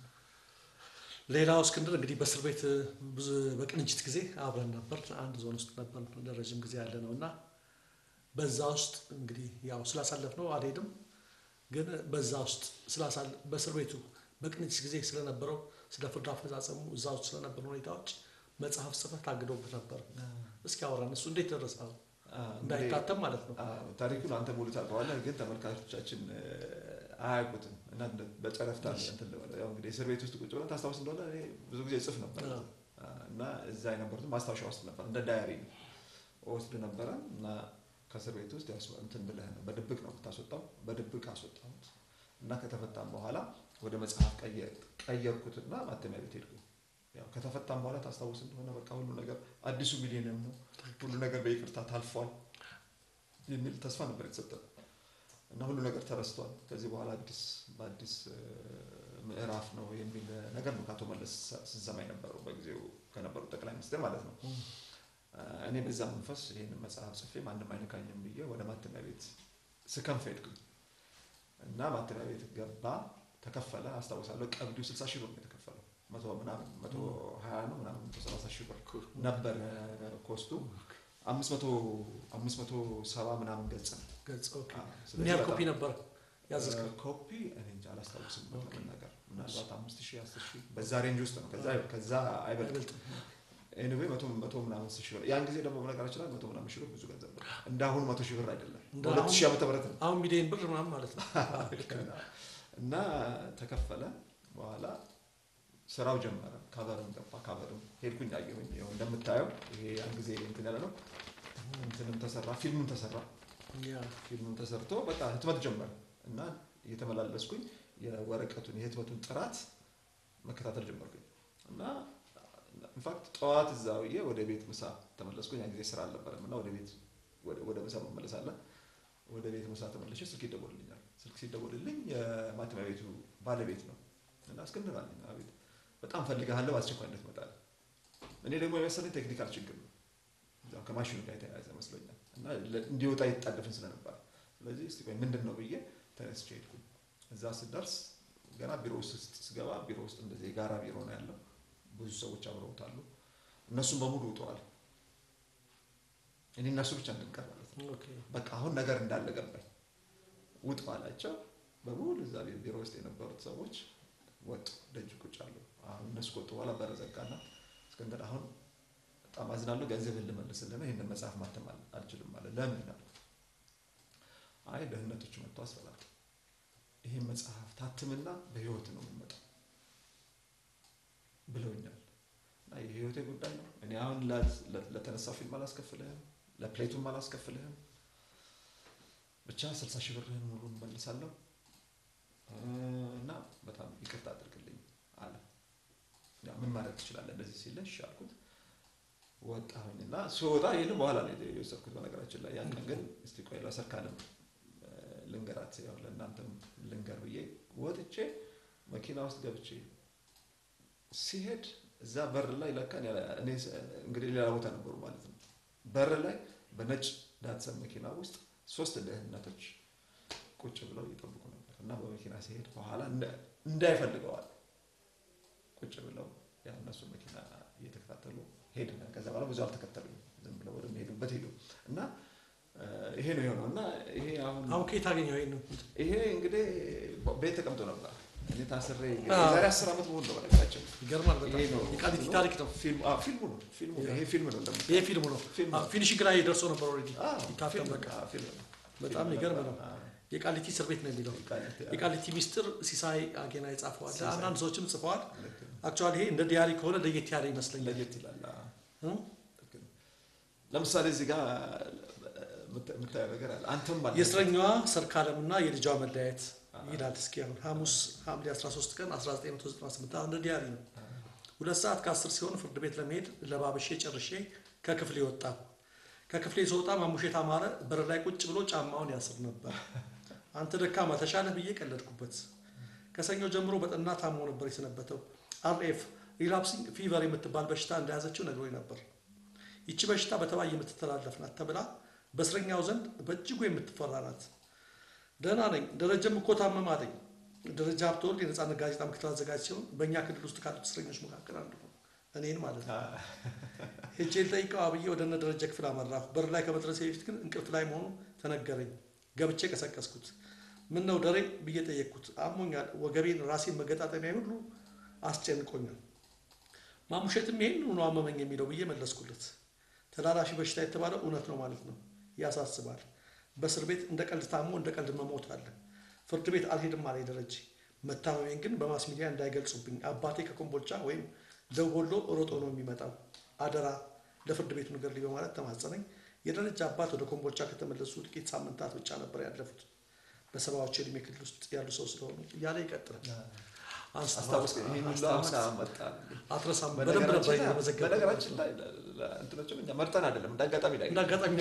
ሌላው እስክንድር እንግዲህ በእስር ቤት በቅንጅት ጊዜ አብረን ነበር አንድ ዞን ውስጥ ነበር ለረጅም ጊዜ ያለ ነውና በዛ ውስጥ እንግዲህ ያው ስላሳለፍነው አልሄድም ግን በዛ ውስጥ በእስር ቤቱ በቅንጅት ጊዜ ስለነበረው ስለ ፍርድ አፈጻጸሙ እዛ ውስጥ ስለነበሩ ሁኔታዎች መጽሐፍ ጽፈህ ታግዶብህ ነበር እስኪ አወራን እሱ እንዴት ደረሰው እንዳይታተም ማለት ነው ታሪኩን አንተ ሙሉ ታውቀዋለህ ግን ተመልካቾቻችን አያውቁትም እና በጨረፍታ እንትን ለወለ ያው እንግዲህ እስር ቤት ውስጥ ቁጭ ብለን ታስታውስ እንደሆነ እኔ ብዙ ጊዜ ጽፍ ነበር እና እዛ የነበሩት ማስታወሻ ውስጥ ነበር እንደ ዳይሪ ወስድ ነበር እና ከእስር ቤት ውስጥ ያው እንትን ብለህ ነው በድብቅ ነው ታስወጣው በድብቅ አስወጣሁት እና ከተፈታም በኋላ ወደ መጽሐፍ ቀየርኩትና ማተሚያ ቤት ሄድኩ ያው ከተፈታም በኋላ ታስታውስ እንደሆነ በቃ ሁሉ ነገር አዲሱ ሚሊኒየም ነው ሁሉ ነገር በይቅርታ ታልፏል የሚል ተስፋ ነበር የተሰጠው እና ሁሉ ነገር ተረስቷል ከዚህ በኋላ በአዲስ ምዕራፍ ነው የሚል ነገር ነው ካቶ መለስ ሲሰማኝ ነበር በጊዜው ከነበሩ ጠቅላይ ሚኒስትር ማለት ነው እኔ በዛ መንፈስ ይሄን መጽሐፍ ጽፌ ማንንም አይነካኝም ብዬ ወደ ማተሚያ ቤት ስከንፍ ሄድኩኝ እና ማተሚያ ቤት ገባ ተከፈለ አስታውሳለሁ ቀብዱ 60,000 ብር ነው የተከፈለው 120 ነው ምናምን 130,000 ብር ነበር ኮስቱ 570 ምናምን ገጽ ኦኬ ምን ያህል ኮፒ ነበር ያዘዝከው ኮፒ እኔ እንጃ አላስታውስም ነገር ምናልባት 5000 10000 በዛ ሬንጅ ውስጥ ነው ከዛ አይበልጥም ኤኒዌይ 100 ምናምን ሺህ ብር ያን ጊዜ ደግሞ በነገራችን ላይ 100 ምናምን ሺህ ብር ብዙ ገንዘብ ነው እንዳሁን 100 ሺህ ብር አይደለም 2000 ዓመተ ምህረት ነው አሁን ሚሊዮን ብር ምናምን ማለት ነው እና ተከፈለ በኋላ ስራው ጀመረ ካቨርም ገባ ካቨርም ሄድኩኝ አየሁኝ ይሄው እንደምታየው ይሄ ያን ጊዜ እንትን ያለ ነው እንትንም ተሰራ ፊልምም ተሰራ ፊልምም ተሰርቶ በቃ ህትመት ጀመረ እና እየተመላለስኩኝ የወረቀቱን የህትመቱን ጥራት መከታተል ጀመርኩኝ እና ኢንፋክት ጠዋት እዛውዬ ወደ ቤት ምሳ ተመለስኩኝ ያን ጊዜ ስራ አልነበረምና ወደ ምሳ መመለሳለሁ ወደ ቤት ምሳ ተመለሽ ስልክ ይደወልልኛል ስልክ ሲደወልልኝ የማተሚያ ቤቱ ባለቤት ነው እና እስክንድር አለኝ አቤት በጣም ፈልጋለሁ አስቸኳይ እንድትመጣ እኔ ደግሞ የመሰለኝ ቴክኒካል ችግር ነው እዛው ከማሽኑ ጋር የተያያዘ መስሎኛል እና እንዲወጣ ይጣደፍን ስለነበር ስለዚህ እስቲ ቆይ ምንድነው ብዬ ተነስቼ ሄድኩኝ እዛ ስደርስ ገና ቢሮ ውስጥ ስገባ ቢሮ ውስጥ እንደዚህ ጋራ ቢሮ ነው ያለው ብዙ ሰዎች አብረውታሉ እነሱም በሙሉ ወጥተዋል እኔ እነሱ ብቻ እንድንቀር ማለት ነው ኦኬ በቃ አሁን ነገር እንዳለ ገባኝ ውጥ ባላቸው በሙሉ እዛ ቢሮ ውስጥ የነበሩት ሰዎች ወጥ ደጅ ቁጭ አሉ አሁን እነሱ ወጥ በኋላ በረዘጋና እስከንደር አሁን በጣም አዝናለሁ ገንዘብን ልመልስልህ ነው ይሄን መጽሐፍ ማተም አልችልም ማለት ለምን ነው አይ ደህንነቶች መጥቶ አስፈላጊ ይሄ መጽሐፍ ታትምና በህይወት ነው የሚመጣው ብለውኛል እና የህይወቴ ጉዳይ ነው እኔ አሁን ለተነሳው ፊልም አላስከፍልህም ለፕሌቱም አላስከፍልህም ብቻ 60 ሺህ ብርህን ሙሉ እንመልሳለሁ እና በጣም ይቅርታ አድርግልኝ አለ ያ ምን ማለት ትችላለህ እንደዚህ ሲልሽ አልኩት ወጣሁኝና ስወጣ ይሄን በኋላ ነው የወሰድኩት በነገራችን ላይ ያን ግን እስቲ ቆይ ለሰርካለም ልንገራት ያው ለእናንተም ልንገር ብዬ ወጥቼ መኪና ውስጥ ገብቼ ሲሄድ እዛ በር ላይ ለካን እኔ እንግዲህ ሌላ ቦታ ነበሩ ማለት ነው በር ላይ በነጭ ዳትሰን መኪና ውስጥ 3 ደህንነቶች ቁጭ ብለው ይጠብቁ ነበር እና በመኪና ሲሄድ በኋላ እንዳይፈልገዋል ቁጭ ብለው ያ እነሱ መኪና እየተከታተሉ ሄድና ከዛ በኋላ ብዙ አልተከተሉኝ ዝም ብለው ወደ ሄዱበት ሄዱ እና ይሄ ነው የሆነው እና ይሄ አሁን ከየት አገኘው ይሄ እንግዲህ ቤት ተቀምጦ ነበር እኔ ታስሬ የዛሬ 10 ዓመት በኋላ ነው በቃቸው ይገርማል በጣም የቃሊቲ ታሪክ ነው ፊልሙ ነው ይሄ ፊልም ነው ይሄ ፊልሙ ነው ፊኒሺንግ ላይ ደርሶ ነበር ኦሬዲ ይታተም በቃ በጣም ይገርም ነው የቃሊቲ እስር ቤት ነው የሚለው የቃሊቲ ሚስጥር ሲሳይ አገና የጻፈው አለ አንዳንድ ሰዎችም ጽፈዋል አክቹአሊ ይሄ እንደ ዲያሪ ከሆነ ለየት ያለ ይመስለኛል ለየት ይላል ለምሳሌ እዚህ ጋር ምታየው ነገር አለ አንተም ማለት የእስረኛዋ ሰርካለምና የልጇ መለያየት ይላል እስኪ አሁን ሐሙስ ሐምሌ 13 ቀን 1998 አንድ ዲያሪ ነው 2 ሰዓት ከ10 ሲሆን ፍርድ ቤት ለመሄድ ለባብሼ ጨርሼ ከክፍሌ ወጣ ከክፍሌ ስወጣ ማሙሼት አማረ በር ላይ ቁጭ ብሎ ጫማውን ያስር ነበር አንተ ደካማ ተሻለህ ብዬ ቀለድኩበት ከሰኞ ጀምሮ በጠና ታሞ ነበር የሰነበተው አርኤፍ ሪላፕሲንግ ፊቨር የምትባል በሽታ እንደያዘችው ነግሮኝ ነበር ይቺ በሽታ በተባይ የምትተላለፍ ናት ተብላ በእስረኛው ዘንድ በእጅጉ የምትፈራ ናት ደህና ነኝ ደረጀም እኮ ታመመ አለኝ ደረጃ ሀብተወልድ የነጻነት ጋዜጣ ምክትል አዘጋጅ ሲሆን በእኛ ክልል ውስጥ ካሉት እስረኞች መካከል አንዱ ነው እኔን ማለት ነው ሄጄ ጠይቀው አብዬ ወደ እነ ደረጀ ክፍል አመራሁ በር ላይ ከመድረሴ በፊት ግን እንቅልፍ ላይ መሆኑ ተነገረኝ ገብቼ ቀሰቀስኩት ምን ነው ደሬ ብዬ ጠየቅኩት አሞኛል ወገቤን ራሴን መገጣጠሚያ ሁሉ አስጨንቆኛል ማሙሼትም ይሄን ነው አመመኝ የሚለው ብዬ መለስኩለት ተላላፊ በሽታ የተባለው እውነት ነው ማለት ነው ያሳስባል በእስር ቤት እንደ ቀልድ ታሞ እንደ ቀልድ መሞት አለ ፍርድ ቤት አልሄድም አለኝ ደረጀ መታመሜን ግን በማስ ሚዲያ እንዳይገልጹብኝ አባቴ ከኮምቦልቻ ወይም ደወሎ ሮጦ ነው የሚመጣው አደራ ለፍርድ ቤቱ ንገርልኝ በማለት ተማጸነኝ የደረጃ አባት ወደ ኮምቦልቻ ከተመለሱ ጥቂት ሳምንታት ብቻ ነበር ያለፉት በሰባዎቹ እድሜ ክልል ውስጥ ያሉ ሰው ስለሆኑ ያለ ይቀጥላል አስታውስ ይሄን ሁሉ አሁን አመጣ አትረሳም በደንብ ነበር የመዘገበው በነገራችን ላይ እንትኖቹም እኛ መርጠን አይደለም እንዳጋጣሚ ላይ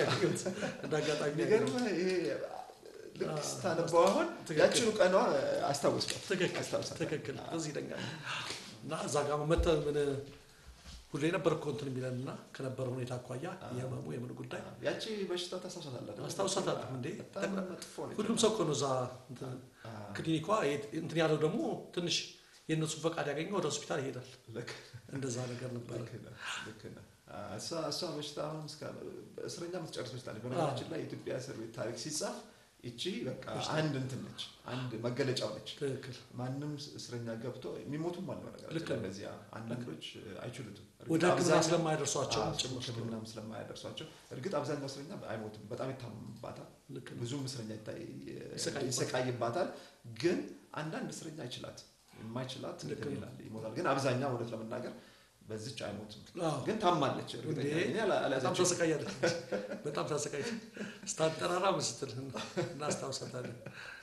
እንዳጋጣሚ ይገርም ይሄ ልክ ስታነበው አሁን ያቺኑ ቀኗ አስታውስኩት ትክክል እዚህ ይደኛል እና እዛ ጋር መተን ምን ሁሌ ነበር እኮ እንትን የሚለንና ከነበረ ሁኔታ አኳያ የህመሙ የምን ጉዳይ ያቺ በሽታ ታሳሳታለህ አስታውሳታለሁ እንዴ ሁሉም ሰው እኮ ነው እዛ ክሊኒኳ እንትን ያለው ደግሞ ትንሽ የነሱ ፈቃድ ያገኘው ወደ ሆስፒታል ይሄዳል እንደዛ ነገር ነበር ልክ ነው እሷ በሽታ አሁን እስከ እስረኛ የምትጨርስ በሽታ ነው በነገራችን ላይ የኢትዮጵያ እስር ቤት ታሪክ ሲጻፍ እቺ በቃ አንድ እንትን ነች አንድ መገለጫው ነች ትክክል ማንም እስረኛ ገብቶ የሚሞቱም አለ ማለት ነው ለዚያ አንዳንዶች አይችሉትም ወደ ሕክምና ስለማይደርሷቸው ጭምር ሕክምናም ስለማይደርሷቸው እርግጥ አብዛኛው እስረኛ አይሞትም በጣም ይታመምባታል ብዙ እስረኛ ይሰቃይባታል ግን አንዳንድ እስረኛ ይችላል የማይችላት ይላል ይሞታል ግን አብዛኛው ወደ ለመናገር በዚች አይሞትም ግን ታማለች እርግጠኛ ነኝ በጣም ተሰቃያለች በጣም ተሰቃይች ስታጠራራ መስጥል እናስታውሳታለን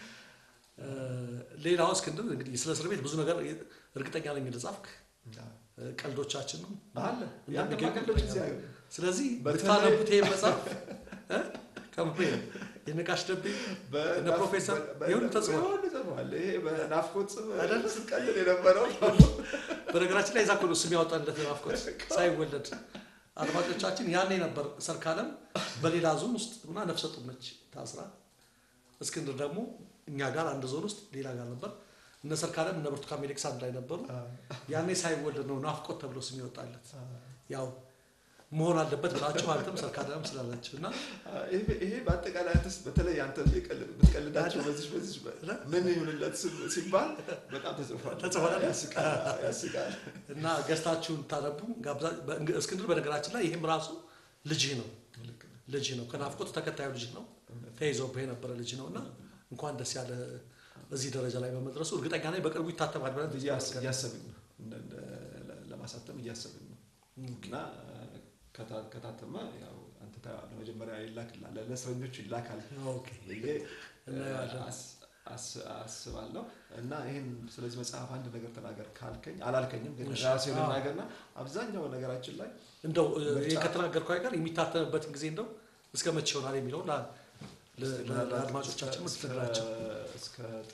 ሌላው እስክንድር እንግዲህ ስለ እስር ቤት ብዙ ነገር እርግጠኛ ነኝ እንደጻፍክ ቀልዶቻችን ነው አለ ያን ቀልዶች ሲያዩ ስለዚህ በታነቡት መጽሐፍ ከምፕሬ የነቃሽ ደቤ እነ ፕሮፌሰር ይሁን ተጽፏል ይሄ በናፍቆት አይደለም ስቀልል የነበረው በነገራችን ላይ ዛኮ ስም ያወጣለት ናፍቆት ሳይወለድ አድማጮቻችን ያኔ ነበር ሰርካለም በሌላ ዞን ውስጥ እና ነፍሰ ጡር ነች ታስራ እስክንድር ደግሞ እኛ ጋር አንድ ዞን ውስጥ ሌላ ጋር ነበር እነ ሰርካለም እነ ብርቱካን ሚደቅሳ ላይ ነበሩ ያኔ ሳይወለድ ነው ናፍቆት ተብሎ ስም ይወጣለት ያው መሆን አለበት ብላችሁ አንተም ሰርካለም ስላላችሁና ይሄ በአጠቃላይ አንተስ በተለይ አንተ በተቀልዳችሁ በዚህ ምን ይሁንለት ሲባል በጣም ተጽፏል ያስቃል እና ገስታችሁን ታረቡ እስክንድር በነገራችን ላይ ይሄም ራሱ ልጅ ነው ከናፍቆት ተከታዩ ልጅ ነው ተይዞ በነበረ ልጅ ነውና እንኳን ደስ ያለ እዚህ ደረጃ ላይ በመድረሱ እርግጠኛ ነኝ በቅርቡ ይታተማል ብለን እያሰብን ለማሳተም እያሰብን ነው እና ከታተማ ያው አንተ ለመጀመሪያ ይላክላል ለእስረኞች ይላካል ኦኬ አስባለሁ እና ይሄን ስለዚህ መጽሐፍ አንድ ነገር ተናገር ካልከኝ አላልከኝም ግን ራሴው ልናገርና አብዛኛው ነገራችን ላይ እንደው ከተናገርኩ አይቀር የሚታተምበት ጊዜ እንደው እስከ መቼ ይሆናል የሚለው ለአድማጮቻችን ምትነግራቸው እስከ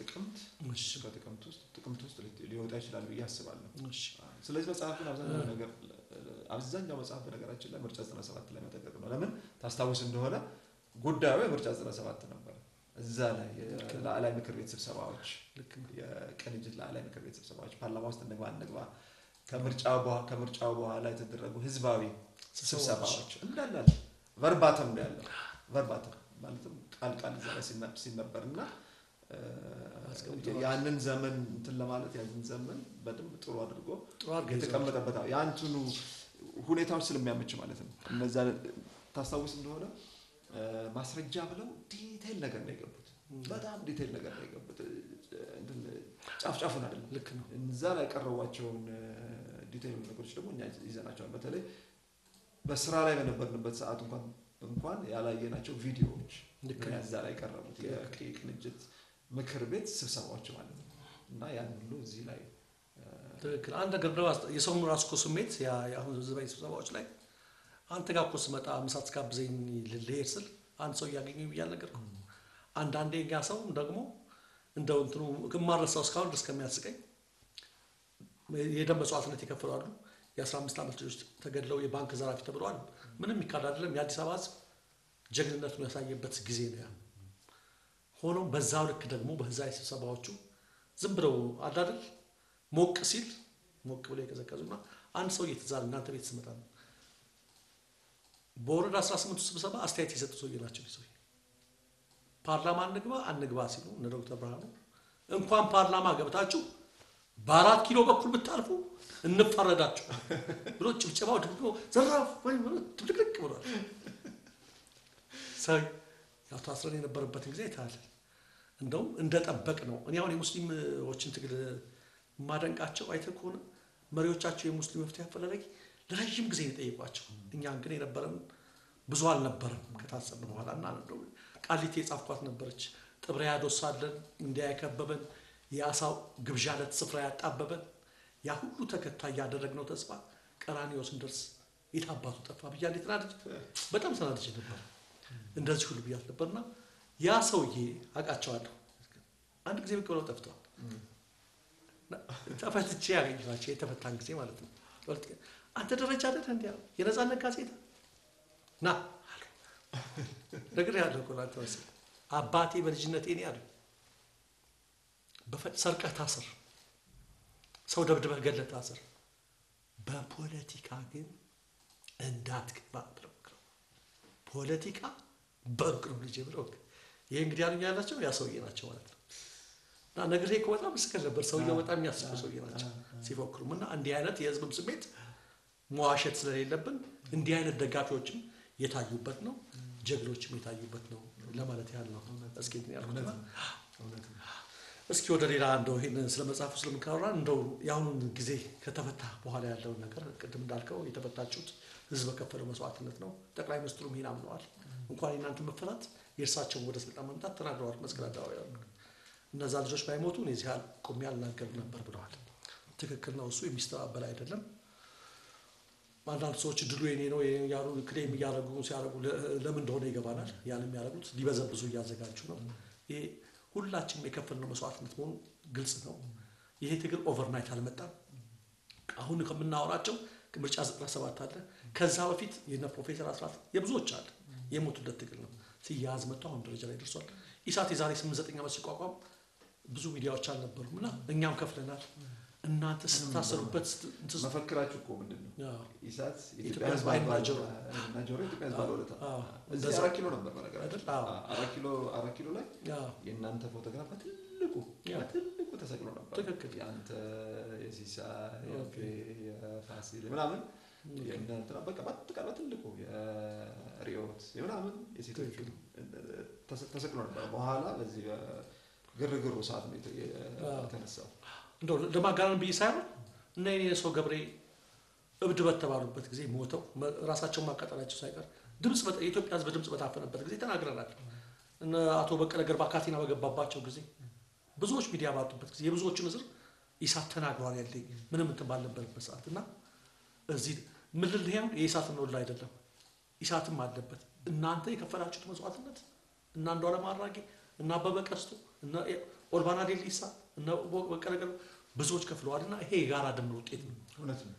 ጥቅምት ውስጥ ሊወጣ ይችላል ብዬ አስባለሁ ስለዚህ መጽሐፉን አብዛኛው መጽሐፍ በነገራችን ላይ ምርጫ 97 ላይ መጠቀቅ ነው ለምን ታስታውስ እንደሆነ ጉዳዩ ምርጫ 97 ነበር እዛ ላይ ለዓለም ምክር ቤት ስብሰባዎች የቅንጅት ለዓለም ምክር ቤት ስብሰባዎች ፓርላማ ውስጥ እንግባ ከምርጫው በኋላ የተደረጉ ህዝባዊ ስብሰባዎች እንዳለ ቨርባተም ማለትም ቃል እዛ ላይ ሲነበርና ያንን ዘመን እንትን ለማለት ያንን ዘመን በደንብ ጥሩ አድርጎ የተቀመጠበት ያንቱኑ ሁኔታዎች ስለሚያመች ማለት ነው እነዛ ታስታውስ እንደሆነ ማስረጃ ብለው ዲቴል ነገር ነው የገቡት በጣም ዲቴል ነገር ነው የገቡት እንትን ጫፍጫፉን አይደለም ልክ ነው እዛ ላይ ቀረዋቸውን ዲቴል ነገሮች ደግሞ እኛ ይዘናቸዋል በተለይ በስራ ላይ በነበርንበት ሰዓት እንኳን ያላየናቸው ቪዲዮዎች እዛ ላይ ቀረቡት የቅንጅት ምክር ቤት ስብሰባዎች ማለት ነው እና ያን ሁሉ እዚህ ላይ ትክክል አንድ ነገር ነው የሰው ራስ ስሜት ያሁን ህዝባዊ ስብሰባዎች ላይ አንተ ጋር ስመጣ ምሳት ጋብዘኝ ልሄድ ስል አንድ ሰው ያገኘው ይያል ነገርኩ አንዳንዴ ያ ሰው ደግሞ እንደው እንትኑ ከማረሳው እስካሁን ድረስ ከሚያስቀኝ የደም መስዋዕትነት ይከፍላሉ የ15 ዓመት ልጆች ተገድለው የባንክ ዘራፊ ተብለዋል ምንም ይካድ አይደለም የአዲስ አበባ ጀግንነቱን ያሳየበት ጊዜ ነው ሆኖም በዛው ልክ ደግሞ በህዝባዊ ስብሰባዎቹ ዝም ብለው አዳድል ሞቅ ብለው የቀዘቀዙና አንድ ሰው እየተዛለ እናንተ ቤት ስመጣ በወረዳ 18 ስብሰባ አስተያየት የሰጡ ሰውዬ ናቸው ሰው ፓርላማ አንግባ ሲሉ እነ ዶክተር ብርሃኑ እንኳን ፓርላማ ገብታችሁ በ4 ኪሎ በኩል ብታልፉ እንፈረዳችሁ ብሎ ጭብጨባው ደግሞ ዘራፍ ወይ ትልቅልቅ ብሏል ሳይ ያው ታስረን የነበረበት ጊዜ ታለ እንደውም እንደጠበቅ ነው እኔ አሁን የሙስሊሞችን ትግል ማደንቃቸው አይተኮነ መሪዎቻቸው የሙስሊም መፍትሄ አፈላላጊ ለረጅም ጊዜ የጠየቋቸው እኛን ግን የነበረን ብዙ አልነበረም ከታሰብን በኋላና እንደው ቃሊቴ ጻፍኳት ነበርች ጥብሪያዶስ አለን እንዲያከበበን ያሳው ግብዣለት ስፍራ ያጣበበን ያ ሁሉ ተከታይ ያደረግነው ተስፋ ቀራኒዮስ እንደርስ ይታባቱ ጠፋ ብያለሁ ተናደጅ በጣም ተናደጅ ነበር እንደዚህ ሁሉ ብያት ነበርና ያ ሰውዬ አቃቸዋለሁ አንድ ጊዜ ብቅ ብለው ጠፍቷል ተፈትቼ ያገኘኋቸው የተፈታን ጊዜ ማለት ነው አንተ ደረጃ አይደል እንዴ የነጻነት ጋዜጣ ና ነገር ያለው ኮላንተ ወሰ አባቴ በልጅነቴ ነው ያለው በሰርቀህ ታስር ሰው ደብድበህ ገለህ ታስር በፖለቲካ ግን እንዳትገባ ብለው ፖለቲካ በሩቅ ነው ልጅ ብለው ይሄ እንግዲህ ያሉኝ ያላቸው ያ ሰውዬ ናቸው ማለት ነው። እና ነግሬ እኮ በጣም ምስክር ነበር። ሰውዬው በጣም የሚያስቡ ሰውዬ ናቸው ሲፎክሩም። እና እንዲህ አይነት የህዝብም ስሜት መዋሸት ስለሌለብን እንዲህ አይነት ደጋፊዎችም የታዩበት ነው፣ ጀግኖችም የታዩበት ነው ለማለት ያህል ነው። እስኪ እስኪ ወደ ሌላ እንደው ይሄን ስለመጽሐፉ ስለምንካወራ እንደው ያሁኑን ጊዜ ከተፈታ በኋላ ያለውን ነገር ቅድም እንዳልከው የተፈታችሁት ህዝብ በከፈለው መስዋዕትነት ነው። ጠቅላይ ሚኒስትሩ ይሄን አምነዋል። እንኳን የእናንተ መፈታት የእርሳቸውን ወደ ስልጣን መምጣት ተናግረዋል። መስቀል አደባባይ እነዛ ልጆች ባይሞቱ እኔ እዚህ ቆሜ አልናገርም ነበር ብለዋል። ትክክል ነው። እሱ የሚስተባበል አይደለም። አንዳንድ ሰዎች ድሉ የኔ ነው ያሉ ክሌም እያደረጉ ሲያደርጉ ለምን እንደሆነ ይገባናል። ያን የሚያደርጉት ሊበዘብዙ እያዘጋጁ ነው። ይሄ ሁላችንም የከፈልነው መስዋዕትነት መሆኑ ግልጽ ነው። ይሄ ትግል ኦቨርናይት አልመጣም። አሁን ከምናወራቸው ምርጫ 97 አለ። ከዛ በፊት የነ ፕሮፌሰር አስራት የብዙዎች አለ የሞቱለት ትግል ነው። ሲያዝ መጥቶ አሁን ደረጃ ላይ ደርሷል። ኢሳት የዛሬ 8-9 ዓመት ሲቋቋም ብዙ ሚዲያዎች አልነበሩም እና እኛም ከፍለናል። እናንተ ስታሰሩበት መፈክራችሁ እኮ ምንድነው? ኢሳት ኢትዮጵያ ህዝብ አይናጀሩ ናጀሩ ኢትዮጵያ ህዝብ አለውለታ እዚህ 4 ኪሎ ነበር ማለት አይደል? 4 ኪሎ ላይ የእናንተ ፎቶግራፍ በትልቁ ተሰቅሎ ነበር። ትክክል። ያንተ የሲሳ የፋሲል ምናምን የእናንተ በቃ በትልቁ የሪዮት ምናምን የሴቶች ተሰቅሎ ነበር። በኋላ በዚህ ግርግሩ ሰዓት ነው የተነሳው። እንደው ለማጋነን ብዬ ሳይሆን እና የኔ ሰው ገብሬ እብድ በተባሉበት ጊዜ ሞተው ራሳቸውን ማቃጠላቸው ሳይቀር ድምጽ የኢትዮጵያ ህዝብ ድምጽ በታፈነበት ጊዜ ተናግረናል። እና አቶ በቀለ ገርባ ካቲና በገባባቸው ጊዜ ብዙዎች ሚዲያ ባጡበት ጊዜ የብዙዎችን እስር ኢሳት ተናግሯል ያለኝ ምንም እንትን ባልነበረበት ሰዓት እና እዚህ ምድር ላይ የኢሳት ነው አይደለም ኢሳትም አለበት። እናንተ የከፈላችሁት መስዋዕትነት እና አንዷለም አራጌ እና አበበ ቀስቱ እና ኦልባና ዴሊሳ እና በቀለ ገርባ ብዙዎች ከፍለዋልና ይሄ የጋራ ድምር ውጤት ነው። እውነት ነው።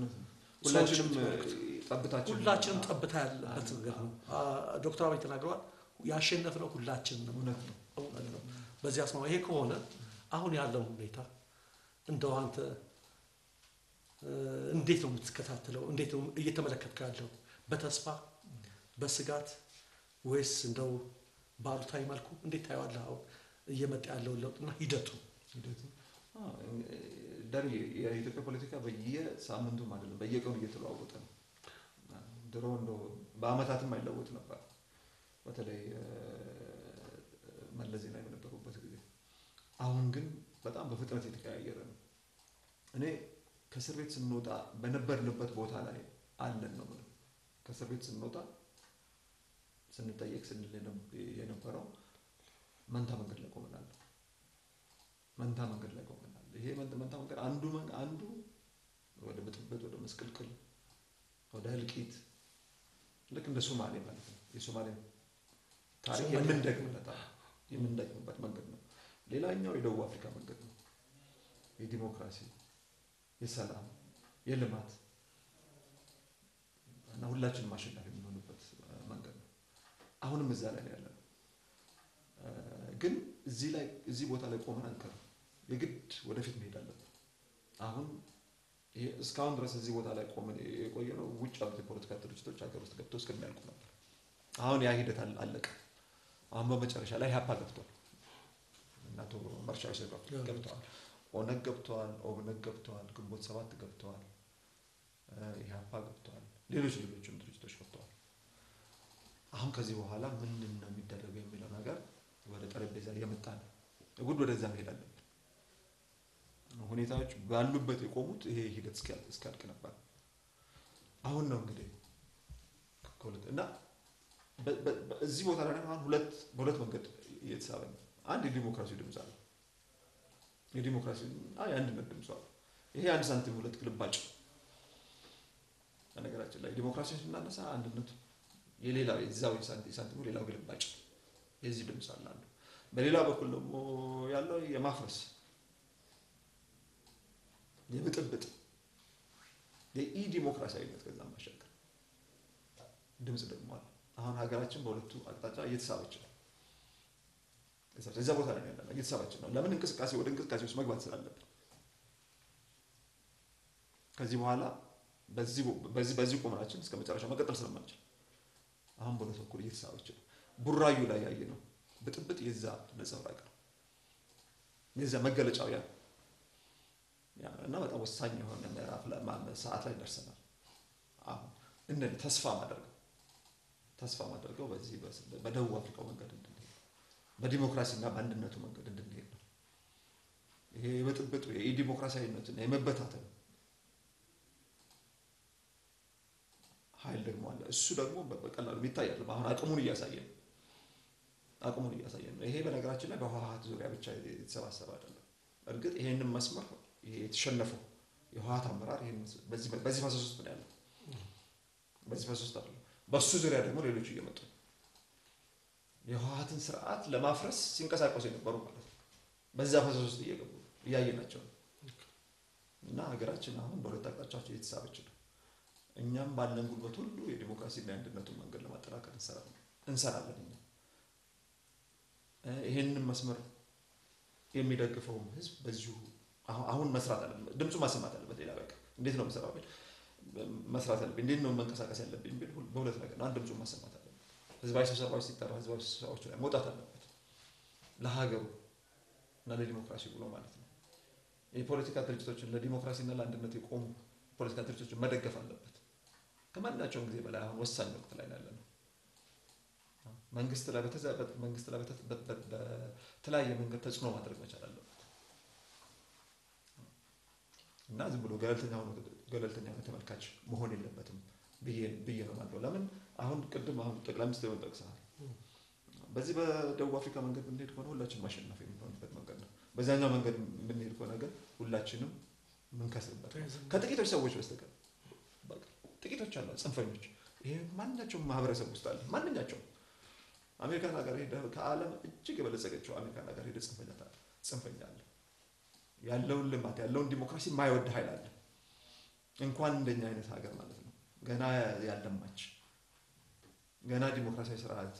ሁላችንም ጠብታ ያለበት ነገር ነው። ዶክተር አብይ ተናግረዋል። ያሸነፍነው ሁላችንም ነው። እውነት ነው። በዚህ አስማው ይሄ ከሆነ አሁን ያለው ሁኔታ እንደው አንተ እንዴት ነው የምትከታተለው? እንዴት ነው እየተመለከትከው ያለው? በተስፋ በስጋት ወይስ እንደው ባሉታዊ መልኩ እንዴት ታየዋለህ? አሁን እየመጣ ያለው ለውጥና ሂደቱ ዳሪ የኢትዮጵያ ፖለቲካ በየሳምንቱ ማለት ነው በየቀኑ እየተለዋወጠ ነው። ድሮ እንደው በአመታትም አይለወጥ ነበር። በተለይ መለስ ዜናዊ በነበሩበት ጊዜ። አሁን ግን በጣም በፍጥነት የተቀያየረ ነው። እኔ ከእስር ቤት ስንወጣ በነበርንበት ቦታ ላይ አለን ነው ማለት። ከእስር ቤት ስንወጣ ስንጠየቅ ስንል የነበረው መንታ መንገድ ላይ ቆመናል። መንታ መንገድ ላይ ቆመናል። ይሄ መንታ መንገድ አንዱ ወደ ብጥብጥ ወደ መስቀልቅል ወደ እልቂት ልክ እንደ ሶማሌ ማለት ነው። የሶማሌ ታሪክ የምንደግምበት መንገድ ነው። ሌላኛው የደቡብ አፍሪካ መንገድ ነው። የዲሞክራሲ፣ የሰላም፣ የልማት እና ሁላችንም ማሸነፍ የምንሆንበት መንገድ ነው። አሁንም እዛ ላይ ያለ ነው። ግን እዚህ ቦታ ላይ ቆመን አንቀርም። የግድ ወደፊት መሄድ አለብን። አሁን እስካሁን ድረስ እዚህ ቦታ ላይ ቆመን የቆየነው ውጭ ያሉት የፖለቲካ ድርጅቶች ሀገር ውስጥ ገብተው እስከሚያልቁ ነበር። አሁን ያ ሂደት አለቀ። አሁን በመጨረሻ ላይ ኢህአፓ ገብቷል። እናቶ መርሻዎች ገብተዋል። ኦነግ ገብተዋል። ኦብነግ ገብተዋል። ግንቦት 7 ገብተዋል። ኢህአፓ ገብተዋል። ሌሎችም ድርጅቶች ገብተዋል። አሁን ከዚህ በኋላ ምንድን ነው የሚደረገው የሚለው ነገር ወደ ጠረጴዛ እየመጣ ነው። ጉድ ወደዛ መሄድ አለብን። ሁኔታዎች ባሉበት የቆሙት ይሄ ሂደት እስኪያልቅ ነበር። አሁን ነው እንግዲህ እና እዚህ ቦታ ላይ አሁን በሁለት መንገድ እየተሳበ ነው። አንድ የዲሞክራሲ ድምጽ አለ። የዲሞክራሲ የአንድነት ድምጽ አለ። ይሄ አንድ ሳንቲም ሁለት ግልባጭ። በነገራችን ላይ ዲሞክራሲን ስናነሳ አንድነቱ የሌላው የዛው ሳንቲሙ ሌላው ግልባጭ የዚህ ድምጽ አለ። በሌላ በኩል ደግሞ ያለው የማፍረስ የብጥብጥ የኢዲሞክራሲያዊነት ከዛም ማሻገር ድምጽ ደግሞ አለ። አሁን ሀገራችን በሁለቱ አቅጣጫ እየተሳበች ነው። እዛ ቦታ ላይ ያለና እየተሳበች ነው። ለምን ወደ እንቅስቃሴ ውስጥ መግባት ስላለብን ከዚህ በኋላ በዚህ ቆመናችን እስከ መጨረሻ መቀጠል ስለማንችል አሁን በሁለት በኩል እየተሳበች ነው። ቡራዩ ላይ ያየ ነው። ብጥብጥ የዛ ነጸብራቅ ነው የዛ መገለጫው ያ እና በጣም ወሳኝ የሆነ ምዕራፍ ሰዓት ላይ ደርሰናል አሁን እንደዚህ ተስፋ ማድረገው በዚህ በደቡብ አፍሪካው መንገድ እንድንሄድ በዲሞክራሲና በአንድነቱ መንገድ እንድንሄድ ነው ይሄ በጥብጡ የዲሞክራሲያዊነትና የመበታተን ኃይል ደግሞ አለ እሱ ደግሞ በቀላሉ ይታያል አሁን አቅሙን እያሳየ ነው ይሄ በነገራችን ላይ በህወሓት ዙሪያ ብቻ የተሰባሰበ አይደለም እርግጥ ይሄንን መስመር ይሄ የተሸነፈው የህወሓት አመራር ይሄን በዚህ ፋሰስ ውስጥ ነው ያለው በዚህ ፋሰስ ውስጥ አይደለም በሱ ዙሪያ ደግሞ ሌሎች እየመጡ የህወሓትን ስርዓት ለማፍረስ ሲንቀሳቀሱ የነበሩ ማለት ነው በዛ ፋሰስ ውስጥ እየገቡ እያየናቸው እና ሀገራችን አሁን በሁለት አቅጣጫዎች እየተሳበች ነው እኛም ባለን ጉልበት ሁሉ የዲሞክራሲና የአንድነቱን መንገድ ለማጠናከር እንሰራለን ይሄንን መስመር የሚደግፈው ህዝብ በዚሁ አሁን መስራት አለበት ድምጹ ማሰማት አለበት ሌላ በቃ እንዴት ነው መስራው መስራት አለበት እንዴት ነው መንቀሳቀስ ያለብኝ ቢል በሁለት ነገር አንድ ድምጹ ማሰማት አለበት ህዝባዊ ስብሰባዎች ሲጠራ ህዝባዊ ስብሰባዎች ላይ መውጣት አለበት ለሀገሩ እና ለዲሞክራሲ ብሎ ማለት ነው የፖለቲካ ድርጅቶችን ለዲሞክራሲና ለአንድነት የቆሙ ፖለቲካ ድርጅቶችን መደገፍ አለበት ከማናቸውም ጊዜ በላይ አሁን ወሳኝ ወቅት ላይ ያለነው መንግስት ላይ በተለያየ መንገድ ተጽዕኖ ማድረግ መቻል አለበት እና ዝም ብሎ ገለልተኛ ተመልካች መሆን የለበትም ብዬ ነው ማለት ነው ለምን አሁን ቅድም ጠቅላይ ሚኒስትሩን ጠቅሰሃል በዚህ በደቡብ አፍሪካ መንገድ ብንሄድ ከሆነ ሁላችንም ማሸነፍ የሚሆንበት መንገድ ነው በዛኛው መንገድ ብንሄድ ከሆነ ግን ሁላችንም ምንከስርበት ከጥቂቶች ሰዎች በስተቀር በቃ ጥቂቶች አሉ ጽንፈኞች ይሄ ማንኛቸውም ማህበረሰብ ውስጥ አለ ማንኛቸውም አሜሪካን ሀገር ሄደ ከዓለም እጅግ የበለጸገችው አሜሪካን ሀገር ሄደ ጽንፈኛ አለ ያለውን ልማት ያለውን ዲሞክራሲ ማይወድ ኃይል አለ እንኳን እንደኛ አይነት ሀገር ማለት ነው ገና ያለማች ገና ዲሞክራሲያዊ ስርዓት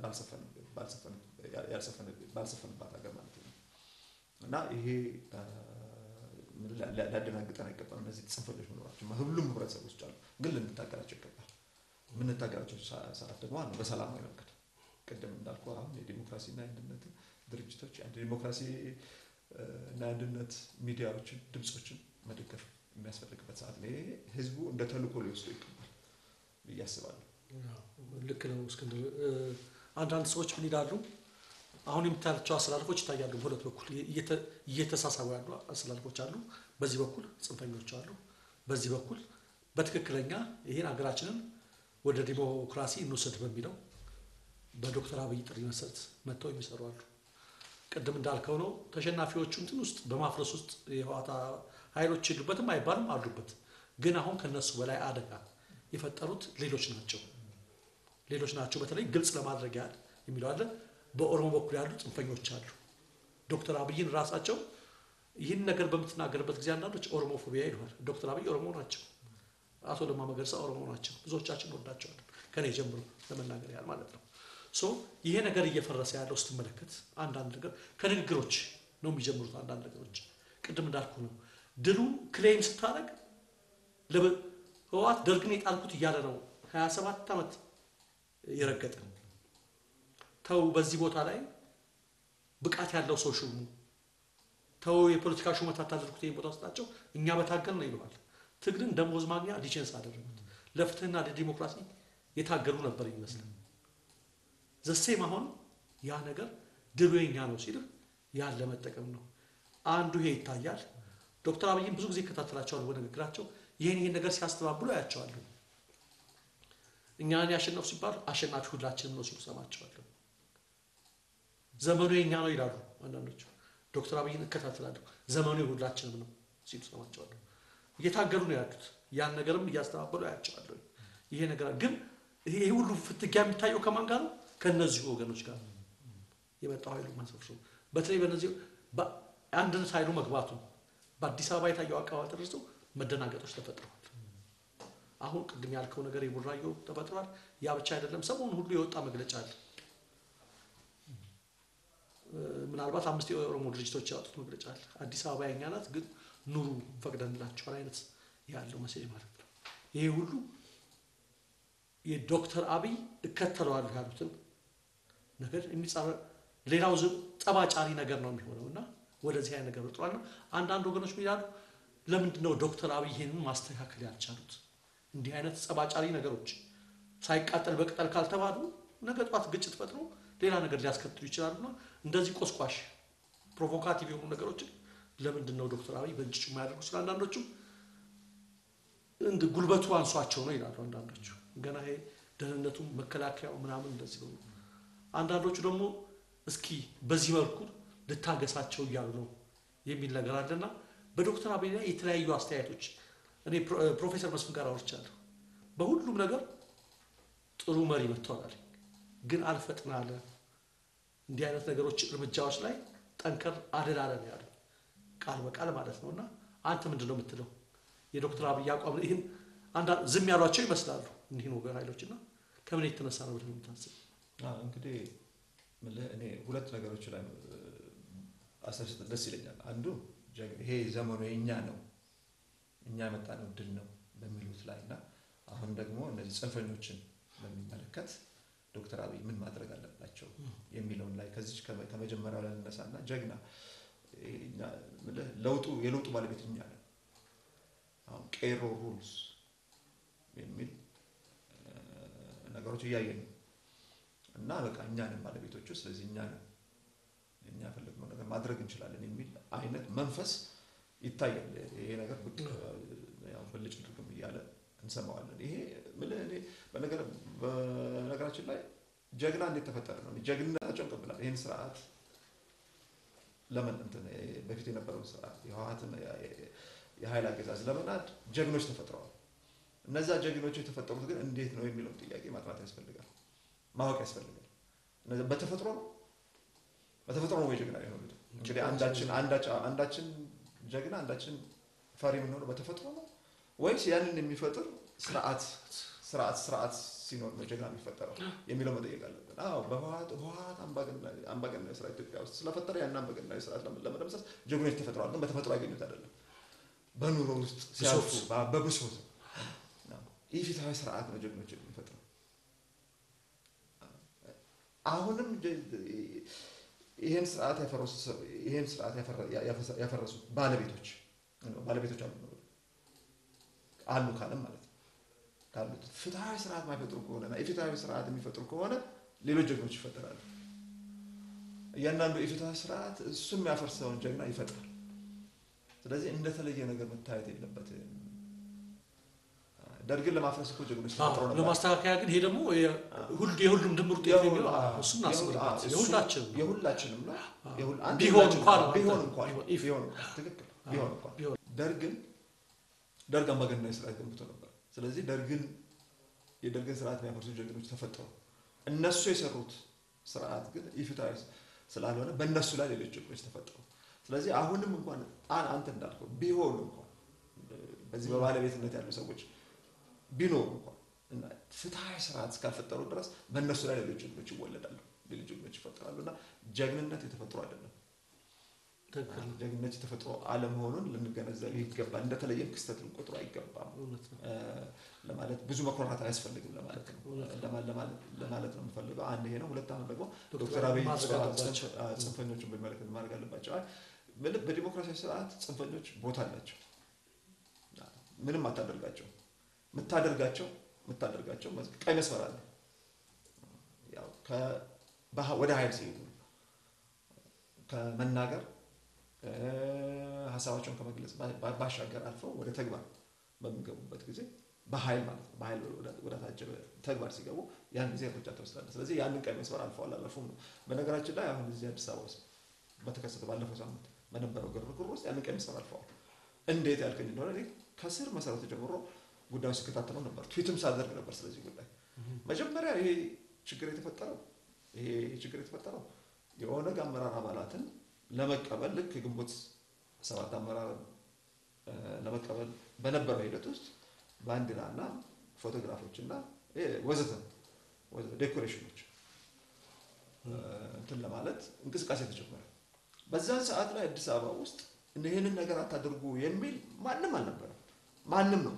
ባልሰፈነባት ሀገር ማለት ነው እና ይሄ ላደናግጠን አይገባም እነዚህ ጽንፈኞች መኖራቸው ሁሉም ህብረተሰብ ውስጥ አሉ ግን ልንታገላቸው ይገባል የምንታገላቸው ሰዓት ደግሞ አለ በሰላማዊ መንገድ ቀደም እንዳልኩ አሁን የዲሞክራሲና የአንድነት ድርጅቶች የዲሞክራሲ እና የአንድነት ሚዲያዎችን ድምጾችን መደገፍ የሚያስፈልግበት ሰዓት ላይ ህዝቡ እንደ ተልእኮ ሊወስዱ ይገባል ብዬ አስባለሁ ልክ ነው እስክንድር አንዳንድ ሰዎች ምን ይላሉ አሁን የምታያቸው አሰላልፎች ይታያሉ በሁለት በኩል እየተሳሳቡ ያሉ አሰላልፎች አሉ በዚህ በኩል ጽንፈኞች አሉ በዚህ በኩል በትክክለኛ ይሄን ሀገራችንን ወደ ዲሞክራሲ እንውሰድ በሚለው በዶክተር አብይ ጥሪ መሰረት መጥተው የሚሰሩ አሉ ቀደም እንዳልከው ነው ተሸናፊዎቹ እንትን ውስጥ በማፍረስ ውስጥ የህወሓት ኃይሎች ይሉበትም አይባልም አሉበት ግን አሁን ከነሱ በላይ አደጋ የፈጠሩት ሌሎች ናቸው በተለይ ግልጽ ለማድረግ ያህል የሚለው አለ በኦሮሞ በኩል ያሉ ጽንፈኞች አሉ ዶክተር አብይን ራሳቸው ይህን ነገር በምትናገርበት ጊዜ አንዳንዶች ኦሮሞ ፎቢያ ይሏል ዶክተር አብይ ኦሮሞ ናቸው አቶ ለማ መገርሳ ኦሮሞ ናቸው ብዙዎቻችን ወዳቸዋለን ከኔ ጀምሮ ለመናገር ያህል ማለት ነው ሶ ይሄ ነገር እየፈረሰ ያለው ስትመለከት አንዳንድ ነገር ከንግግሮች ነው የሚጀምሩት አንዳንድ ነገሮች ቅድም እንዳልኩ ነው ድሉን ክሌም ስታረግ ለህወሓት ደርግን የጣልኩት እያለ ነው 27 አመት የረገጠ ተው በዚህ ቦታ ላይ ብቃት ያለው ሰው ሹሙ ተው የፖለቲካ ሹመት አታድርጉት ይሄን ቦታ ወስጣቸው እኛ በታገል ነው ይሏል ትግልን ደሞዝ ማግኛ ዲቼንስ አደረጉት ለፍትህና ለዲሞክራሲ የታገሉ ነበር ይመስላል ዘሴም አሁን ያ ነገር ድሉ የኛ ነው ሲል ያለ መጠቀም ነው አንዱ ይሄ ይታያል ዶክተር አብይን ብዙ ጊዜ ከተተላቸዋል በንግግራቸው ይሄን ነገር ሲያስተባብሉ ያያቸዋል እኛን ያሸነፉ ሲባል አሸናፊ ሁላችንም ነው ሲሉ ሰማቸዋል ዘመኑ የኛ ነው ይላሉ አንዳንዶች ዶክተር አብይን ከተተላቸው ዘመኑ ሁላችንም ነው ሲሉ ሰማቸዋል እየታገሉ ነው ያሉት ያን ነገርም ያስተባብሉ ያያቸዋል ይሄ ነገር ግን ይሄ ሁሉ ፍትጊያ የሚታየው ከማን ጋር ነው ከነዚህ ወገኖች ጋር የመጣው ኃይሉ ማንሰፍሩ በተለይ በነዚህ አንድነት ኃይሉ መግባቱ በአዲስ አበባ የታየው አቀባበል ተደርሶ መደናገጦች ተፈጥረዋል አሁን ቅድም ያልከው ነገር የቡራዮ ተፈጥሯል ያ ብቻ አይደለም ሰሞኑን ሁሉ የወጣ መግለጫ አለ ምናልባት 5 የኦሮሞ ድርጅቶች ያወጡት መግለጫ አለ አዲስ አበባ የኛ ናት ግን ኑሩ ፈቅደንላችሁ አይነት ያለው መሰለኝ ማለት ነው ይሄ ሁሉ የዶክተር አብይ እከተለዋለሁ ያሉትን ነገር የሚጻረ ሌላው ጠባጫሪ ነገር ነው የሚሆነውና ወደዚህ አይነት ነገር ወጥቷልና አንዳንድ ወገኖች ይላሉ ለምንድን ነው ዶክተር አብይን ማስተካከል ያልቻሉት እንዲህ አይነት ጠባጫሪ ነገሮች ሳይቃጠል በቅጠል ካልተባሉ ነገ ጧት ግጭት ፈጥሮ ሌላ ነገር ሊያስከትሉ ይችላሉና እንደዚህ ቆስቋሽ ፕሮቮካቲቭ የሆኑ ነገሮች ለምንድን ነው ዶክተር አብይ በእንጭጩ የማያደርጉ ስለአንዳንዶቹ እንደ ጉልበቱ አንሷቸው ነው ይላሉ አንዳንዶቹ ገና ይሄ ደህንነቱ መከላከያው ምናምን እንደዚህ ነው አንዳንዶቹ ደግሞ እስኪ በዚህ መልኩ ልታገሳቸው ይያሉ ነው የሚል ነገር አለና በዶክተር አብይ ላይ የተለያዩ አስተያየቶች እኔ ፕሮፌሰር መስፍን ጋር አውርቻለሁ በሁሉም ነገር ጥሩ መሪ መጥቷል ግን አልፈጥናለ እንዲህ አይነት ነገሮች እርምጃዎች ላይ ጠንከር አደላለ ነው ያለው ቃል በቃል ማለት ነውና አንተ ምንድነው የምትለው የዶክተር አብይ አቋም ይሄን አንዳ ዝም ያሏቸው ይመስላሉ እንዲህ ነው ገና አይሎችና ከምን የተነሳ ነው ብለህ የምታስብ እንግዲህ እኔ ሁለት ነገሮች ላይ አሰብስት ደስ ይለኛል አንዱ ይሄ ዘመኑ የኛ ነው እኛ መጣነው ድል ነው በሚሉት ላይና አሁን ደግሞ እነዚህ ጽንፈኞችን በሚመለከት ዶክተር አብይ ምን ማድረግ አለባቸው የሚለውን ላይ ከዚህ ከመጀመሪያው ላይ እንነሳና ጀግና የለውጡ ባለቤት እኛ ነን አሁን ቄሮ ሩልስ የሚል ነገሮች እያየን እና በቃ እኛ ነን ባለቤቶቹ ስለዚህ እኛ ፈለግነው ነገር ማድረግ እንችላለን የሚል አይነት መንፈስ ይታያል ይሄ ነገር ያው በልጭ ድርግም እያለ እንሰማዋለን ይሄ እኔ በነገራችን ላይ ጀግና እንዴት ተፈጠረ ነው ጀግንነታቸውን ቀብላል ይሄን ስርዓት ለምን በፊት የነበረው ስርዓት የኃይል አገዛዝ ለመናድ ጀግኖች ተፈጥረዋል እነዛ ጀግኖች የተፈጠሩት ግን እንዴት ነው የሚለው ጥያቄ ማጥራት ያስፈልጋል ማወቅ ያስፈልጋል እነዛ በተፈጥሮ ነው ወይ ጀግና የሆኑት እንግዲህ አንዳችን ጀግና አንዳችን ፈሪ ምን ነው በተፈጥሮ ነው ወይስ ያንን የሚፈጥር ስርዓት ሲኖር ነው ጀግና የሚፈጠረው የሚለው መጠየቅ አለብን አዎ በህወሓት አምባገነናዊ ስርዓት ኢትዮጵያ ውስጥ ስለፈጠረ ያን አምባገነናዊ ስርዓት ለመደምሰስ ጀግኖች ተፈጥረዋል ግን በተፈጥሮ ያገኙት አይደለም በኑሮ ውስጥ ሲያልፉ በብሶት ኢፍትሃዊ ስርዓት ነው ጀግኖች የሚፈጥረው አሁንም ይሄን ስርዓት ያፈረሱ ባለቤቶች አሉ ካለም ማለት ነው ካሉት ፍትሃዊ ስርዓት ማይፈጥሩ ከሆነና ኢፍትሃዊ ስርዓት የሚፈጥሩ ከሆነ ሌሎች ጀግኖች ይፈጠራሉ ያንናንዱ ኢፍትሃዊ ስርዓት እሱም ያፈርሰውን ጀግና ይፈጥራል ስለዚህ እንደተለየ ነገር መታየት የለበትም ደርግን ለማፍረስ እኮ ጀግኖች ተፈጥሮ ነበር ለማስተካከያ ግን ይሄ ደግሞ የሁሉም ድምር ውጤት ነው እሱን አስበልባት የሁላችንም ነው ቢሆን እንኳን ትክክል ቢሆን እንኳን ደርግ አምባገነናዊ ስርዓት ገንብቶ ነበር ስለዚህ የደርግን ስርዓት የሚያፈርሱ ጀግኖች ተፈጠሩ እነሱ የሰሩት ስርዓት ግን ኢፍትሃዊ ስላልሆነ በእነሱ ላይ ሌሎች ጀግኖች ተፈጠሩ ስለዚህ አሁንም እንኳን አንተ እንዳልከው ቢሆን እንኳን በዚህ በባለቤትነት ያሉ ሰዎች ቢኖር እንኳን እና ፍትሃዊ ስርዓት እስካልፈጠሩ ድረስ በእነሱ ላይ ሌሎች ጀግኖች ይወለዳሉ ሌሎች ጀግኖች ይፈጠራሉና ጀግንነት የተፈጥሮ አይደለም ጀግንነት የተፈጥሮ አለመሆኑን ልንገነዘብ ይገባል እንደተለየ ክስተት ልንቆጥሮ አይገባም ለማለት ብዙ መኮራራት አያስፈልግም ለማለት ነው የምፈልገው አንድ ይሄ ነው ሁለተኛው ደግሞ ዶክተር አብይ ጽንፈኞችን በሚመለከት ማድረግ አለባቸው በዲሞክራሲያዊ ስርዓት ጽንፈኞች ቦታ አላቸው ምንም አታደርጋቸው የምታደርጋቸው ቀይ መስመር አለ ያው ወደ ኃይል ሲሄዱ ከመናገር ሐሳባቸውን ከመግለጽ ባሻገር አልፈው ወደ ተግባር በሚገቡበት ጊዜ በኃይል ማለት ነው በኃይል ወደ ታጀበ ተግባር ሲገቡ ያን ጊዜ እርምጃ ተወስዳለች ስለዚህ ያንን ቀይ መስመር አልፈዋል አላልፉም ነው በነገራችን ላይ አሁን እዚህ አዲስ አበባ ውስጥ በተከሰተ ባለፈው ሳምንት በነበረው ግርግር ውስጥ ያንን ቀይ መስመር አልፈዋል እንዴት ያልከኝ እንደሆነ ከስር መሰረቱ ጀምሮ ጉዳዩን ሲከታተለው ነበር ትዊትም ሳደርግ ነበር ስለዚህ ጉዳይ መጀመሪያ ይሄ ችግር የተፈጠረው የኦነግ አመራር አባላትን ለመቀበል ልክ ግንቦት 7 አመራር ለመቀበል በነበረው ሂደት ውስጥ ባንዲራና ፎቶግራፎችና ወዘተ ዴኮሬሽኖች ለማለት እንቅስቃሴ ተጀመረ በዛን ሰዓት ላይ አዲስ አበባ ውስጥ ይሄንን ነገር አታድርጉ የሚል ማንም አልነበረም ማንም ነው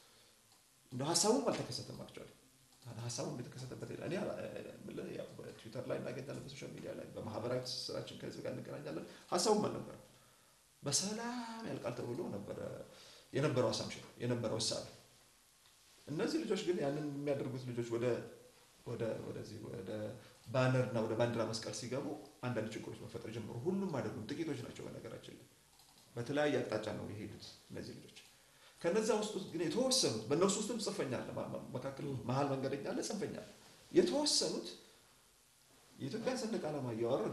እንደ ሐሳቡም አልተከሰተም አክቹአሊ ሐሳቡም የተከሰተበት እኔ ያው በትዊተር በትዊተር ላይ እናገኛለን በሶሻል ሚዲያ ላይ በማህበራዊ ትስስራችን ከዚህ ጋር እንገናኛለን ሐሳቡም አልነበረ በሰላም ያልቃል ተብሎ ነበር የነበረው አሳምሽን የነበረው ሐሳብ እነዚህ ልጆች ግን ያንን የሚያደርጉት ልጆች ወደዚህ ወደ ባነርና ወደ ባንዲራ መስቀል ሲገቡ አንዳንድ ችግሮች መፈጠር ጀመሩ ሁሉም አይደሉም ጥቂቶች ናቸው በነገራችን ላይ በተለያየ አቅጣጫ ነው የሄዱት እነዚህ ልጆች ከነዛ ውስጥ ግን የተወሰኑት በእነሱ ውስጥም ጽንፈኛ አለ መካከል መሃል መንገደኛ አለ ጽንፈኛ አለ የተወሰኑት የኢትዮጵያን ሰንደቅ ዓላማ እያወረዱ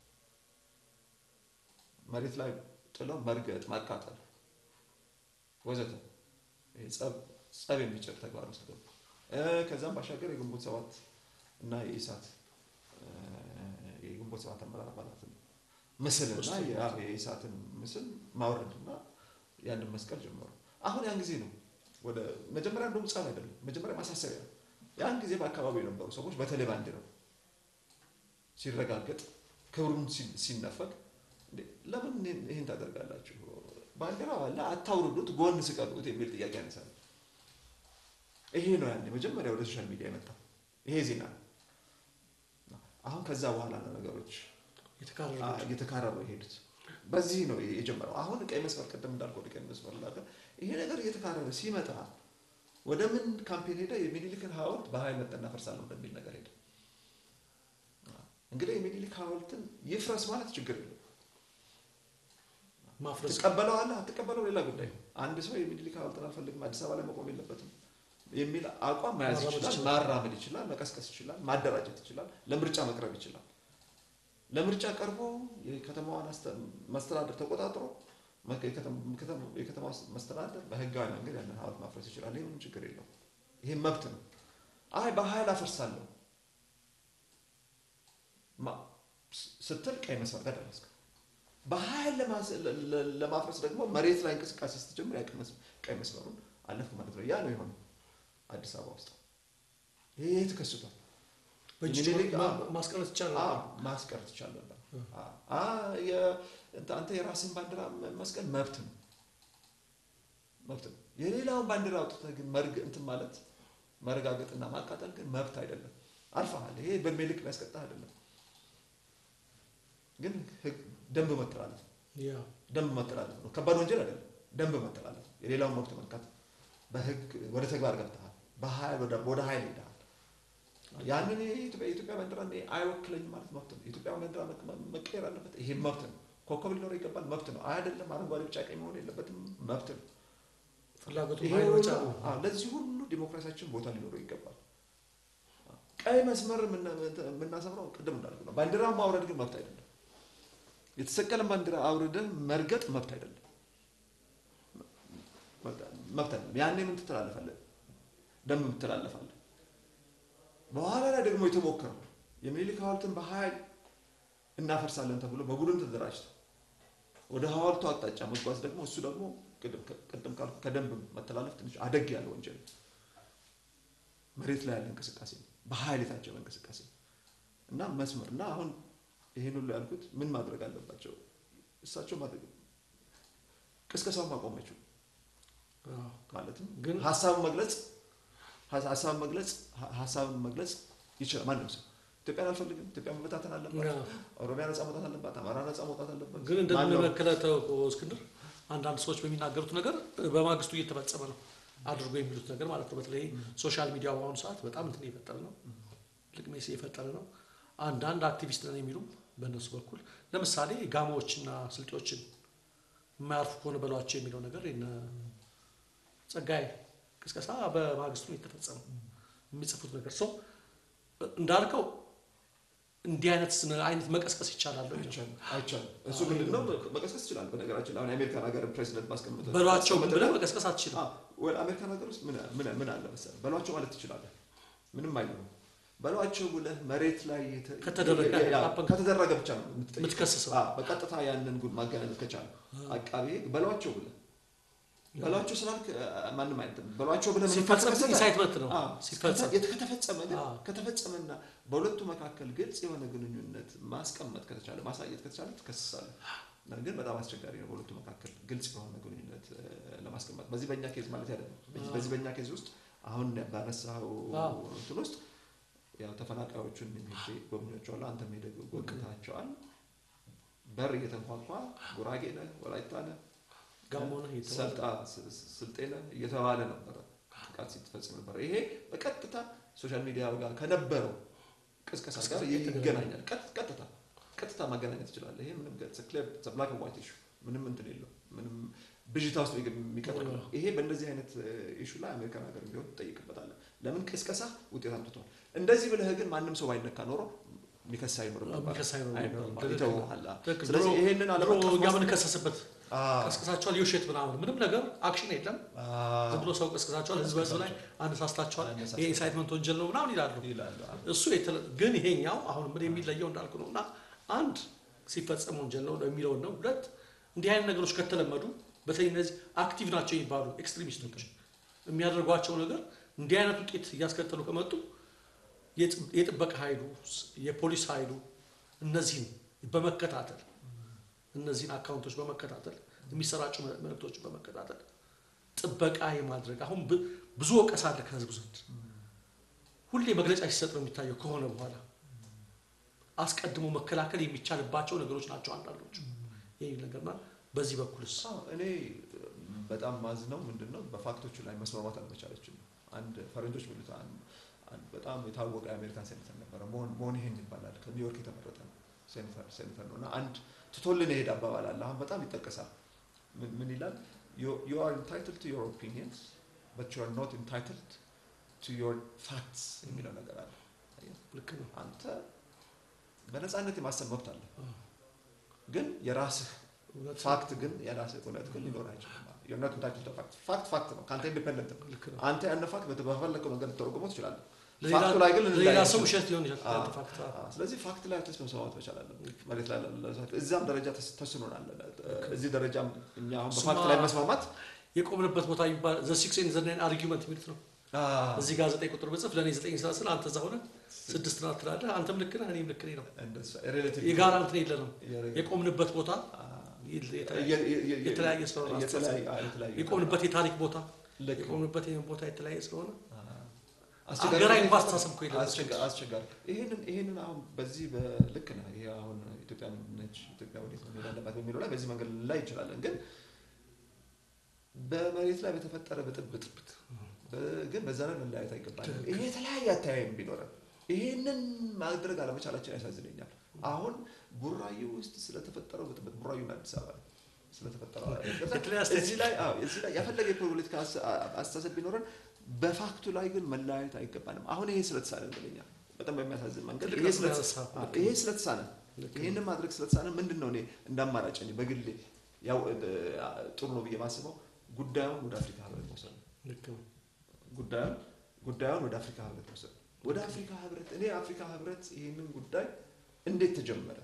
መሬት ላይ ጥለው መርገጥ ማቃጠል ወዘተ ጸብ የሚጭር ተግባር ውስጥ ገቡ ከዛም ባሻገር የግንቦት ሰባት እና የግንቦት ሰባት አመራር አባላት ምስልና የኢሳትን ምስል ማውረድና ያንን መስቀል ጀመሩ አሁን ያን ጊዜ ነው ወደ መጀመሪያ እንደውም ጻፍ አይደለም መጀመሪያ ማሳሰቢያ ያን ጊዜ በአካባቢው የነበሩ ሰዎች በተለይ ባንዲራው ሲረጋገጥ ክብሩን ሲነፈቅ ለምን ይሄን ታደርጋላችሁ ባንዲራው አለ አታውርዱት ጎን ስቀሉት የሚል ጥያቄ ያነሳል ይሄ ነው ያኔ መጀመሪያ ወደ ሶሻል ሚዲያ የመጣው ይሄ ዜና አሁን ከዛ በኋላ ነው ነገሮች የተካረሩ ይሄዱት በዚህ ነው የጀመረው አሁን ቀይ መስመር ቀደም እንዳልኩ ቀይ መስመር ላይ ይሄ ነገር እየተካረረ ሲመጣ ወደ ምን ካምፔን ሄደ የሚኒሊክን ሐውልት በኃይል መጠና ፈርሳለሁ እንደሚል ነገር ሄደ እንግዲህ የሚኒሊክ ሐውልትን ይፍረስ ማለት ችግር የለም ማፍረስ ተቀበለዋለህ አትቀበለው ሌላ ጉዳይ አንድ ሰው የሚኒሊክ ሐውልትን አልፈልግም አዲስ አበባ ላይ መቆም የለበትም የሚል አቋም መያዝ ይችላል ማራመድ ይችላል መቀስቀስ ይችላል ማደራጀት ይችላል ለምርጫ መቅረብ ይችላል ለምርጫ ቀርቦ የከተማዋን መስተዳድር ተቆጣጥሮ የከተማው መስተዳድር በህጋዊ መንገድ ያንን ሐውልት ማፍረስ ይችላል ይሄ ምንም ችግር የለውም ይሄ መብት ነው አይ በኃይል አፈርሳለሁ ስትል ቀይ መስመር ጋር ደረስክ በኃይል ለማፍረስ ደግሞ መሬት ላይ እንቅስቃሴ ስትጀምር ቀይ መስመሩን አለፍክ ማለት ነው ያ ነው የሆነው አዲስ አበባ ውስጥ ይሄ ተከስቷል በሚኒሊክ ማስቀረት ይቻላል አንተ የራስን ባንዲራ መስቀል መብት ነው የሌላውን ባንዲራ አውጥተህ ግን እንትን ማለት መረጋገጥና ማቃጠል ግን መብት አይደለም አልፈሃል ይሄ በሚኒሊክ ያስቀጣ አይደለም ግን ደንብ መተላለፍ ነው ከባድ ወንጀል አይደለም ደንብ መተላለፍ የሌላውን መብት መንካት በህግ ወደ ተግባር ገብተሃል በኃይል ወደ ኃይል ሄደሃል ያንን የኢትዮጵያ ባንዲራ አይወክለኝም ማለት መብት ነው የኢትዮጵያ ባንዲራ መቀየር አለበት ይሄ መብት ነው ኮከብ ሊኖረው ይገባል መብት ነው አይደለም አረንጓዴ ቢጫ ቀይ መሆን የለበትም መብት ነው ፍላጎቱ ባይወጣ ለዚህ ሁሉ ዲሞክራሲያችን ቦታ ሊኖረው ይገባል ቀይ መስመር ምናሰምረው ቅድም እንዳልኩ ነው ባንዲራው ማውረድ ግን መብት አይደለም የተሰቀለ ባንዲራ አውርደን መርገጥ መብት አይደለም ያኔ ምን ትተላለፋለህ ደም ትተላለፋለህ በኋላ ላይ ደግሞ የተሞከረው የሚኒሊክ ሐውልትን በኃይል እናፈርሳለን ተብሎ በቡድን ተደራጅተው ወደ ሐውልቱ አቅጣጫ መጓዝ ደግሞ እሱ ደግሞ ቅድም ካልኩ ከደንብ መተላለፍ ትንሽ አደግ ያለ ወንጀል መሬት ላይ ያለ እንቅስቃሴ በኃይል የታጀበ እንቅስቃሴ እና መስመርና አሁን ይሄን ሁሉ ያልኩት ምን ማድረግ አለባቸው እሳቸው ማድረግ ቅስቀሳውን ማቆማቸው ማለትም ግን ሐሳብ መግለጽ ይችላል ማንም ሰው ኢትዮጵያን አልፈልግም ኢትዮጵያ መበታተን አለባት ኦሮሚያ ነፃ መውጣት አለባት አማራ ነፃ መውጣት አለባት ግን እንደምንመከለተው እስክንድር አንዳንድ ሰዎች በሚናገሩት ነገር በማግስቱ እየተፈጸመ ነው አድርጎ የሚሉት ነገር ማለት ነው በተለይ ሶሻል ሚዲያው በአሁኑ ሰዓት በጣም እንትን እየፈጠረ ነው ልቅሜስ እየፈጠረ ነው አንዳንድ አክቲቪስት ነን የሚሉ በእነሱ በኩል ለምሳሌ ጋሞዎችና ስልጤዎችን የማያርፉ ከሆነ በሏቸው የሚለው ነገር ጸጋይ ቅስቀሳ በማግስቱ የተፈጸመ የሚጽፉት ነገር ሰው እንዳልከው እንዲህ አይነት መቀስቀስ ይቻላል አይቻልም እሱ ምንድነው መቀስቀስ ይችላል በነገራችን አሁን የአሜሪካን ሀገር ፕሬዝዳንት ማስቀመጥ በሏቸው ብለህ መቀስቀስ አትችልም ወይ አሜሪካን ሀገር ውስጥ ምን አለ መሰለህ በሏቸው ማለት ትችላለህ ምንም አይደለም በሏቸው ብለህ መሬት ላይ ከተደረገ ብቻ ነው የምትከሰሰው በቀጥታ ያንን ጉድ ማገናኘት ከቻለ አቃቤ በሏቸው ብለህ በሏቸው ስላልክ ማንም አይደለም በሏቸው ብለህ ሲፈጸም ኢንሳይትመንት ነው ሲፈጸም ከተፈጸመና በሁለቱ መካከል ግልጽ የሆነ ግንኙነት ማስቀመጥ ከተቻለ ማሳየት ከተቻለ ትከሰሳለህ ግን በጣም አስቸጋሪ ነው በሁለቱ መካከል ግልጽ የሆነ ግንኙነት ለማስቀመጥ በዚህ በእኛ ኬዝ ማለት አይደለም በዚህ በእኛ ኬዝ ውስጥ አሁን ባነሳው እንትን ውስጥ ያው ተፈናቃዮቹን የሚሄድ ጎብኚዎቻቸው አንተም ሄደህ ጎብኝታቸዋል በር እየተንኳኳ ጉራጌ ነህ ወላይታ ነህ ጋሞ ነህ ስልጤ ነህ እየተባለ ነበር ጥቃት ሲፈጽም ነበር ይሄ በቀጥታ ሶሻል ሚዲያ ጋር ከነበረው ቅስቀሳ ጋር ይገናኛል ቀጥታ ማገናኘት ይችላል ይሄ ምንም ገጽ ክሊር ብላክ ኤንድ ዋይት ኢሹ ምንም እንትን የለው ምንም ብዥታ ውስጥ የሚቀጥል ይሄ በእንደዚህ አይነት ኢሹ ላይ አሜሪካን ሀገር ቢሆን ተጠይቅበታል ለምን ቅስቀሳ ውጤት አምጥቷል እንደዚህ ብለህ ግን ማንም ሰው ባይነካ ኖሮ ሚከሳ አይኖርም ስለዚህ ይሄንን አለመቀበል ያምን ከሰሰበት ቅስቀሳቸዋል የውሸት ምንም ነገር አክሽን የለም ዝም ብሎ ሰው ቅስቀሳቸዋል ህዝብ ላይ አነሳስታቸዋል የኢንሳይትመንት ወንጀል ነው ምናምን ይላሉ እሱ ግን ይሄኛው አሁን ምን የሚለየው እንዳልኩ ነውና አንድ ሲፈጸም ወንጀል ነው የሚለው ነው ሁለት እንዲህ አይነት ነገሮች ከተለመዱ በተለይ እነዚህ አክቲቭ ናቸው ይባሉ ኤክስትሪሚስቶች የሚያደርጓቸው ነገር እንዲህ አይነት ውጤት ያስከተሉ ከመጡ የጥበቃ ኃይሉ የፖሊስ ኃይሉ እነዚህን በመከታተል እነዚህን አካውንቶች በመከታተል የሚሰራጩ መልእክቶች በመከታተል ጥበቃ የማድረግ አሁን ብዙ ወቀሳ አለ ከህዝቡ ዘንድ ሁሌ መግለጫ ሲሰጥ ነው የሚታየው ከሆነ በኋላ አስቀድሞ መከላከል የሚቻልባቸው ነገሮች ናቸው አንዳንዶቹ ይሄ ነገርና በዚህ በኩልስ እኔ በጣም ማዝነው ምንድነው በፋክቶቹ ላይ መስማማት አልመቻለችም አንድ ፈረንጆች ሚሉት አንድ በጣም የታወቀ የአሜሪካን ሴኔተር ነበር ሞኒሄን ይባላል ከኒውዮርክ የተመረጠ ሴኔተር ነውና አንድ ትቶልን ሄድ አባባል አለ አሁን በጣም ይተከሳል ምን ይላል you are entitled to your opinions but you are not entitled to your facts የሚለው ነገር አለ ልክ ነው አንተ በነፃነት የማሰብ መብት አለ ግን የራስህ ፋክት ግን የራስህ እውነት ግን ሊኖር አይችልም you're not entitled to fact ነው ካንተ ኢንዲፔንደንት ነው አንተ ያን ፋክት በተፈለከው ነገር ልትተረጉመው ትችላለህ ፋክቱ ላይ ግን ሌላ ሰው ውሸት ሊሆን ይችላል ፋክት ስለዚህ ፋክት ላይ አትስ መስማማት መቻል አለብን ማለት ላይ እዛም ደረጃ ተስኖናል እዚህ ደረጃ እኛ አሁን በፋክት ላይ መስማማት የቆምንበት ቦታ ይባል the 6 and the 9 argument የሚሉት ነው እዚህ ጋር 9 ቁጥር በጽፍ ለኔ 9 ስላስል አንተ እዛ ሆነ 6 ናት ትላለህ አንተም ልክ ነህ እኔም ልክ ነኝ ነው የጋራ እንትን የለንም የቆምንበት ቦታ የተለያየ ስለሆነ የቆምንበት የታሪክ ቦታ የቆምንበት ቦታ የተለያየ ስለሆነ አስቸጋሪ ማስተሳሰብ እኮ ይላል አስቸጋሪ ይሄንን አሁን በዚህ በልክ ነው ይሄ አሁን ኢትዮጵያ ነች ኢትዮጵያ ወዴት ነው ያለባት በሚለው ላይ በዚህ መንገድ ላይ ይችላል ግን በመሬት ላይ በተፈጠረ በጥብጥ ግን በዛ ላይ መለያየት አይገባም ይሄ የተለያየ አታያይም ቢኖርም ይሄንን ማድረግ አለመቻላችን ያሳዝነኛል አሁን ቡራዩ ውስጥ ስለተፈጠረው በጥብጥ ቡራዩና አዲስ አበባ ስለተፈጠረው እዚህ ላይ ያፈለገ የፖለቲካ አስተሳሰብ ቢኖርን በፋክቱ ላይ ግን መለያየት አይገባንም አሁን ይሄ ስለተሳለ እንደኛ በጣም በሚያሳዝን መንገድ ይሄ ስለተሳለ ይሄንን ማድረግ ስለተሳለ ምንድነው እኔ እንዳማራጭ እኔ በግሌ ያው ጥሩ ነው ብዬ ማስበው ጉዳዩን ወደ አፍሪካ ህብረት መውሰድ ልክ ነው ጉዳዩን ወደ አፍሪካ ህብረት መውሰድ ወደ አፍሪካ ህብረት እኔ አፍሪካ ህብረት ይሄንን ጉዳይ እንዴት ተጀመረ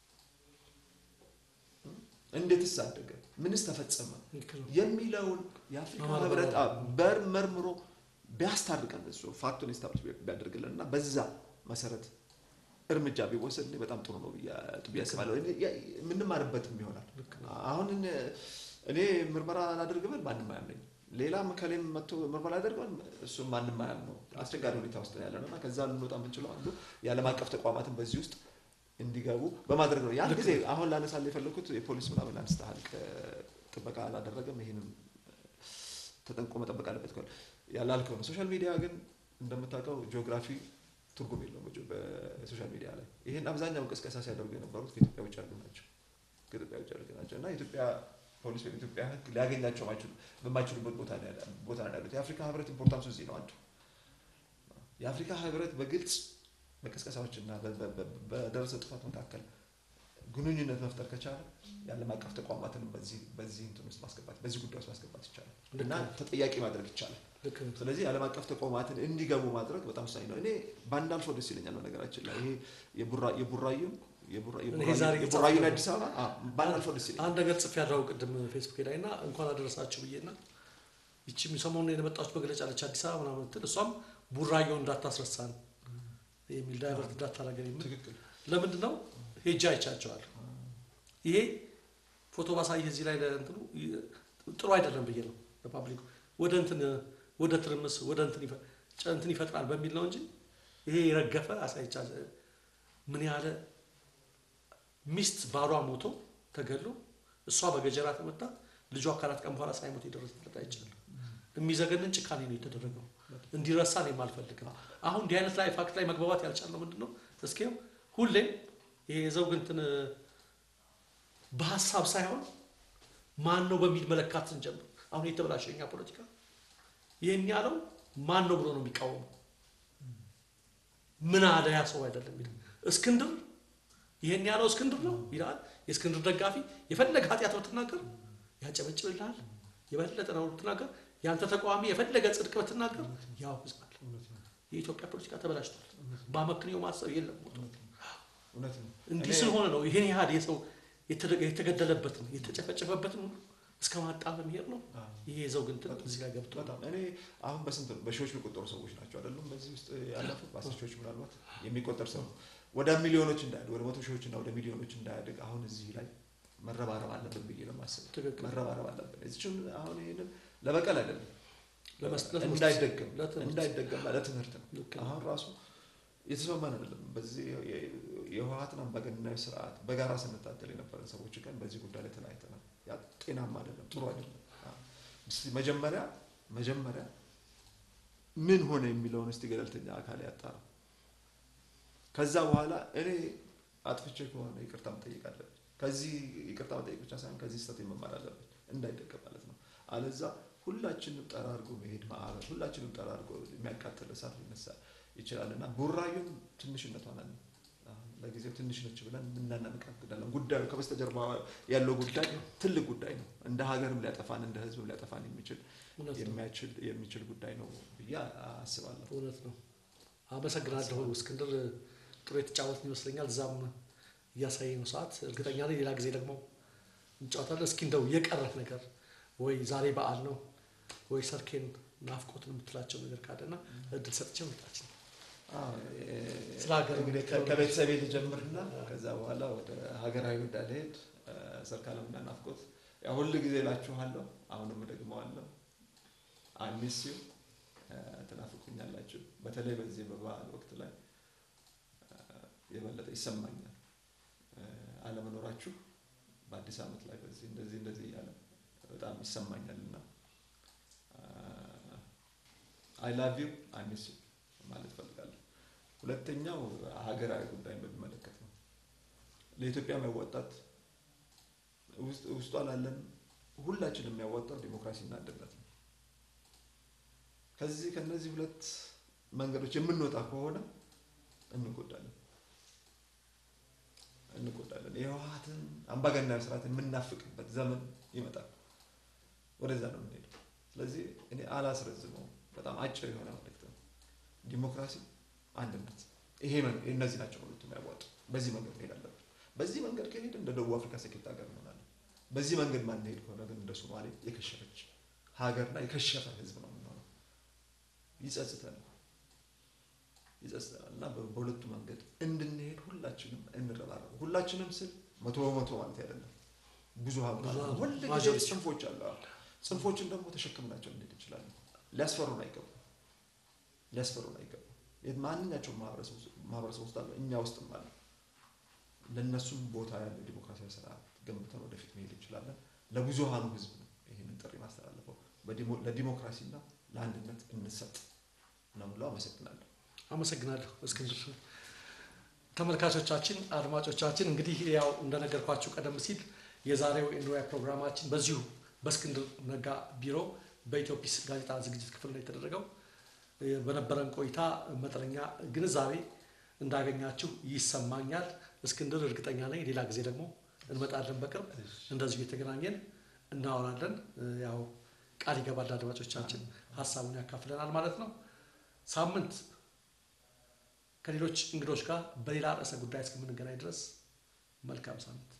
እንዴት ተሳደገ ምንስ ተፈጸመ የሚለውን የአፍሪካ ህብረት መርምሮ ቢያስታርቀን እሱ ፋክቱን ኢስታብሊሽ ቢያደርግልንና በዛ መሰረት እርምጃ ቢወሰድ በጣም ጥሩ ነው ያስባለው ምንም ማርበትም ይሆናል አሁን እኔ ምርመራ አላደርግም ማንም አያምነኝ ሌላም ከሌም መጥቶ ምርመራ ያደርጋል እሱ ማንም አያምነው አስቸጋሪ ሁኔታ ውስጥ ነው ያለና ከዛ ልንወጣ የምንችለው አንዱ የዓለም አቀፍ ተቋማትን በዚህ ውስጥ እንዲገቡ በማድረግ ነው ያን ጊዜ አሁን ላነሳል የፈለኩት የፖሊስ ምናምን አንስተሃል ጥበቃ አላደረገም ይሄንን ተጠንቆ መጠበቅ አለበት ከሆነ ያላልከው ነው ሶሻል ሚዲያ ግን እንደምታውቀው ጂኦግራፊ ትርጉም የለውም በሶሻል ሚዲያ ላይ ይሄን አብዛኛው ቅስቀሳ ሲያደርጉ የነበሩት ከኢትዮጵያ ውጭ ያሉ ናቸው እና ኢትዮጵያ ፖሊስ በኢትዮጵያ ህግ ሊያገኛቸው በማይችሉበት ቦታ ነው ያሉት የአፍሪካ ህብረት ኢምፖርታንሱ እዚህ ነው አንዱ የአፍሪካ ህብረት በግልጽ በቅስቀሳዎችና በደረሰ ጥፋት መካከል ግንኙነት መፍጠር ከቻለ የዓለም አቀፍ ተቋማትን በዚህ እንትን ውስጥ ማስገባት በዚህ ጉዳይ ውስጥ ማስገባት ይቻላል እና ተጠያቂ ማድረግ ይቻላል ስለዚህ የዓለም አቀፍ ተቋማትን እንዲገቡ ማድረግ በጣም ወሳኝ ነው እኔ ባንዳልፎ ደስ ይለኛል ነው ነገራችን ላይ ይሄ የቡራዩን አዲስ አበባ ባንዳልፎ ደስ ይለኛል አንድ ነገር ጽፍ ያለው ቅድም ፌስቡክ ላይና እንኳን አደረሳችሁ ብዬና ይቺም ሰሞኑን የመጣች መግለጫ አለች አዲስ አበባ ምናምን እንትን እሷም ቡራዩን እንዳታስረሳን የሚል ዳይቨርት እንዳታረገኝ ትክክል ለምንድን ነው ሄጃ አይቻቸዋል ይሄ ፎቶ ባሳይ እዚህ ላይ ለእንትኑ ጥሩ አይደለም ብዬ ነው ለፓብሊክ ወደ ትርምስ ወደ እንትን ይፈጥራል በሚል ነው እንጂ ይሄ የረገፈ አሳይቻ ምን ያለ ሚስት ባሏ ሞቶ ተገሎ እሷ በገጀራ ተመታ ልጇ አካላት ቀን በኋላ ሳይሞት ይደረስለት አይቻልም የሚዘገንን ጭካኔ ነው የተደረገው እንዲረሳ ነው የማልፈልገው አሁን እንዲህ አይነት ላይ ፋክት ላይ መግባባት ያልቻለው ምንድነው እስኪም ሁሌም ይሄ የዘውግ እንትን በሐሳብ ሳይሆን ማን ነው በሚል መለካት እንጀምር አሁን የተበላሸኛ ፖለቲካ ይሄን ያለው ማን ነው ብሎ ነው የሚቃወመው ምን አለ ያ ሰው አይደለም ይላል እስክንድር ይሄን ያለው እስክንድር ነው ይላል የእስክንድር ደጋፊ የፈለገ ኃጢያት ብትናገር ያጨበጭብልሃል የበለጠ ነው ብትናገር ያንተ ተቋሚ የፈለገ ጽድቅ ብትናገር ያው ህዝባል የኢትዮጵያ ፖለቲካ ተበላሽቷል ባመክንዮ ማሰብ የለም እውነት ነው እንዲህ ስለሆነ ነው ይሄን ያህል የሰው የተገደለበት ነው የተጨፈጨፈበት ነው እስከ ማጣመም ይሄር ነው ይሄ ዘው ግን እዚህ ጋር ገብቶ በጣም እኔ አሁን በስንት በሺዎች የሚቆጠሩ ሰዎች ናቸው አይደለም በዚህ ውስጥ ያለፉት በአስሮች ምናልባት የሚቆጠር ሰው ወደ ሚሊዮኖች እንዳያድግ ወደ 100 ሺዎች እና ወደ ሚሊዮኖች እንዳያድግ አሁን እዚህ ላይ መረባረብ አለብን ብዬ ነው የማስበው መረባረብ አለብን እዚህም አሁን ይሄንን ለበቀል አይደለም ለመስጠት እንዳይደገም ለትምህርት ነው አሁን ራሱ የተሰማን አይደለም በዚህ የህወሓትን አምባገነናዊ ስርዓት በጋራ ስንታገል የነበረን ሰዎች ግን በዚህ ጉዳይ ላይ ተናይተናል ያ ጤናማ አይደለም ጥሩ አይደለም መጀመሪያ ምን ሆነ የሚለውን እስቲ ገለልተኛ አካል ያጣራ ከዛ በኋላ እኔ አጥፍቼ ከሆነ ይቅርታ መጠየቅ አለብኝ ከዚህ ይቅርታ መጠየቅ ብቻ ሳይሆን ከዚህ ስህተት መማር አለብኝ እንዳይደገም ማለት ነው አለዛ ሁላችንም ጠራርጎ መሄድ ማዕበል ሁላችንም ጠራርጎ የሚያቃጥል እሳት ሊነሳ ይችላልና ቡራዩም ትንሽነቷን አለ ለጊዜው ትንሽ ነች ብለን እናናንቀቅዳለን ጉዳዩ ከበስተጀርባ ያለው ጉዳይ ትልቅ ጉዳይ ነው እንደ ሀገርም ሊያጠፋን እንደ ህዝብም ሊያጠፋን የሚችል ጉዳይ ነው ብዬ አስባለሁ እውነት ነው አመሰግናለሁ እስክንድር ጥሩ የተጫወትን ይመስለኛል ዛም ያሳየነው ሰዓት እርግጠኛ ነኝ ሌላ ጊዜ ደግሞ እንጫወታለን እስኪ እንደው የቀረህ ነገር ወይ ዛሬ በዓል ነው ወይ ሰርኬን ናፍቆትን የምትላቸው ነገር ካለና እድል ሰጥቼው እንታችን ስላገር እንግዲህ ከቤተሰቤ ልጀምርና ከዛ በኋላ ወደ ሀገራዊ ጉዳይ ልሄድ ሰርካለምና ናፍቆት ያ ሁሉ ጊዜ ላችኋለሁ አሁንም ደግመዋለሁ አንሚስዩ ተናፍቁኛላችሁ በተለይ በዚህ በበዓል ወቅት ላይ የበለጠ ይሰማኛል አለመኖራችሁ በአዲስ አመት ላይ በዚህ እንደዚህ ያለ በጣም ይሰማኛልና I love you I miss you ማለት ፈልጋለሁ ሁለተኛው ሀገራዊ ጉዳይ በሚመለከት ነው ለኢትዮጵያ የሚያወጣት ውስጧ ላለን ሁላችንም የሚያወጣው ዲሞክራሲና አንድነት ነው ከነዚህ ሁለት መንገዶች የምንወጣ ከሆነ እንጎዳለን የህወሓትን አምባገነናዊ ስርዓት የምናፍቅበት ዘመን ይመጣል ወደዛ ነው የምንሄደው ስለዚህ እኔ አላስረዝመው በጣም አጭር የሆነ መልእክት ነው ዲሞክራሲ አንድነት ይሄ እነዚህ ናቸው ሁለቱም ያዋጡ በዚህ መንገድ መሄድ አለብን በዚህ መንገድ ከሄድ እንደ ደቡብ አፍሪካ ሰኬት ሀገር እንሆናለን በዚህ መንገድ ማን ሄድ ከሆነ ግን እንደ ሶማሌ የከሸፈች ሀገርና የከሸፈ ህዝብ ነው የምንሆነው ይጸጽተናልና በሁለቱ መንገድ እንድንሄድ ሁላችንም እንረባረብ ሁላችንም ስል 100% ማለት አይደለም ብዙሃን ሁሉ ጽንፎች አሉ ጽንፎችን ደግሞ ተሸክመናቸው እንሄድ እንችላለን ሊያስፈሩን አይገባም የማንኛቸው ማህበረሰብ ውስጥ አለ እኛ ውስጥም አለ ለነሱም ቦታ ያለው ዲሞክራሲያዊ ስርዓት ገንብተን ወደፊት መሄድ እንችላለን ለብዙሃኑ ህዝብ ነው ይሄንን ጥሪ ማስተላለፈው ለዲሞክራሲና ለአንድነት እንሰጥ ነው ብለው አመሰግናለሁ እስክንድር ተመልካቾቻችን አድማጮቻችን እንግዲህ ያው እንደነገርኳችሁ ቀደም ሲል የዛሬው ኤንዌይ ፕሮግራማችን በዚሁ በእስክንድር ነጋ ቢሮ በኢትዮጲስ ጋዜጣ ዝግጅት ክፍል ላይ ተደረገው በነበረን ቆይታ መጠነኛ ግንዛቤ እንዳገኛችሁ ይሰማኛል እስክንድር እርግጠኛ ነኝ ሌላ ጊዜ ደግሞ እንመጣለን በቅርብ እንደዚህ የተገናኘን እናወራለን ያው ቃል ይገባል አድማጮቻችን ሐሳቡን ያካፍለናል ማለት ነው ሳምንት ከሌሎች እንግዶች ጋር በሌላ ርዕሰ ጉዳይ እስከምንገናኝ ድረስ መልካም ሳምንት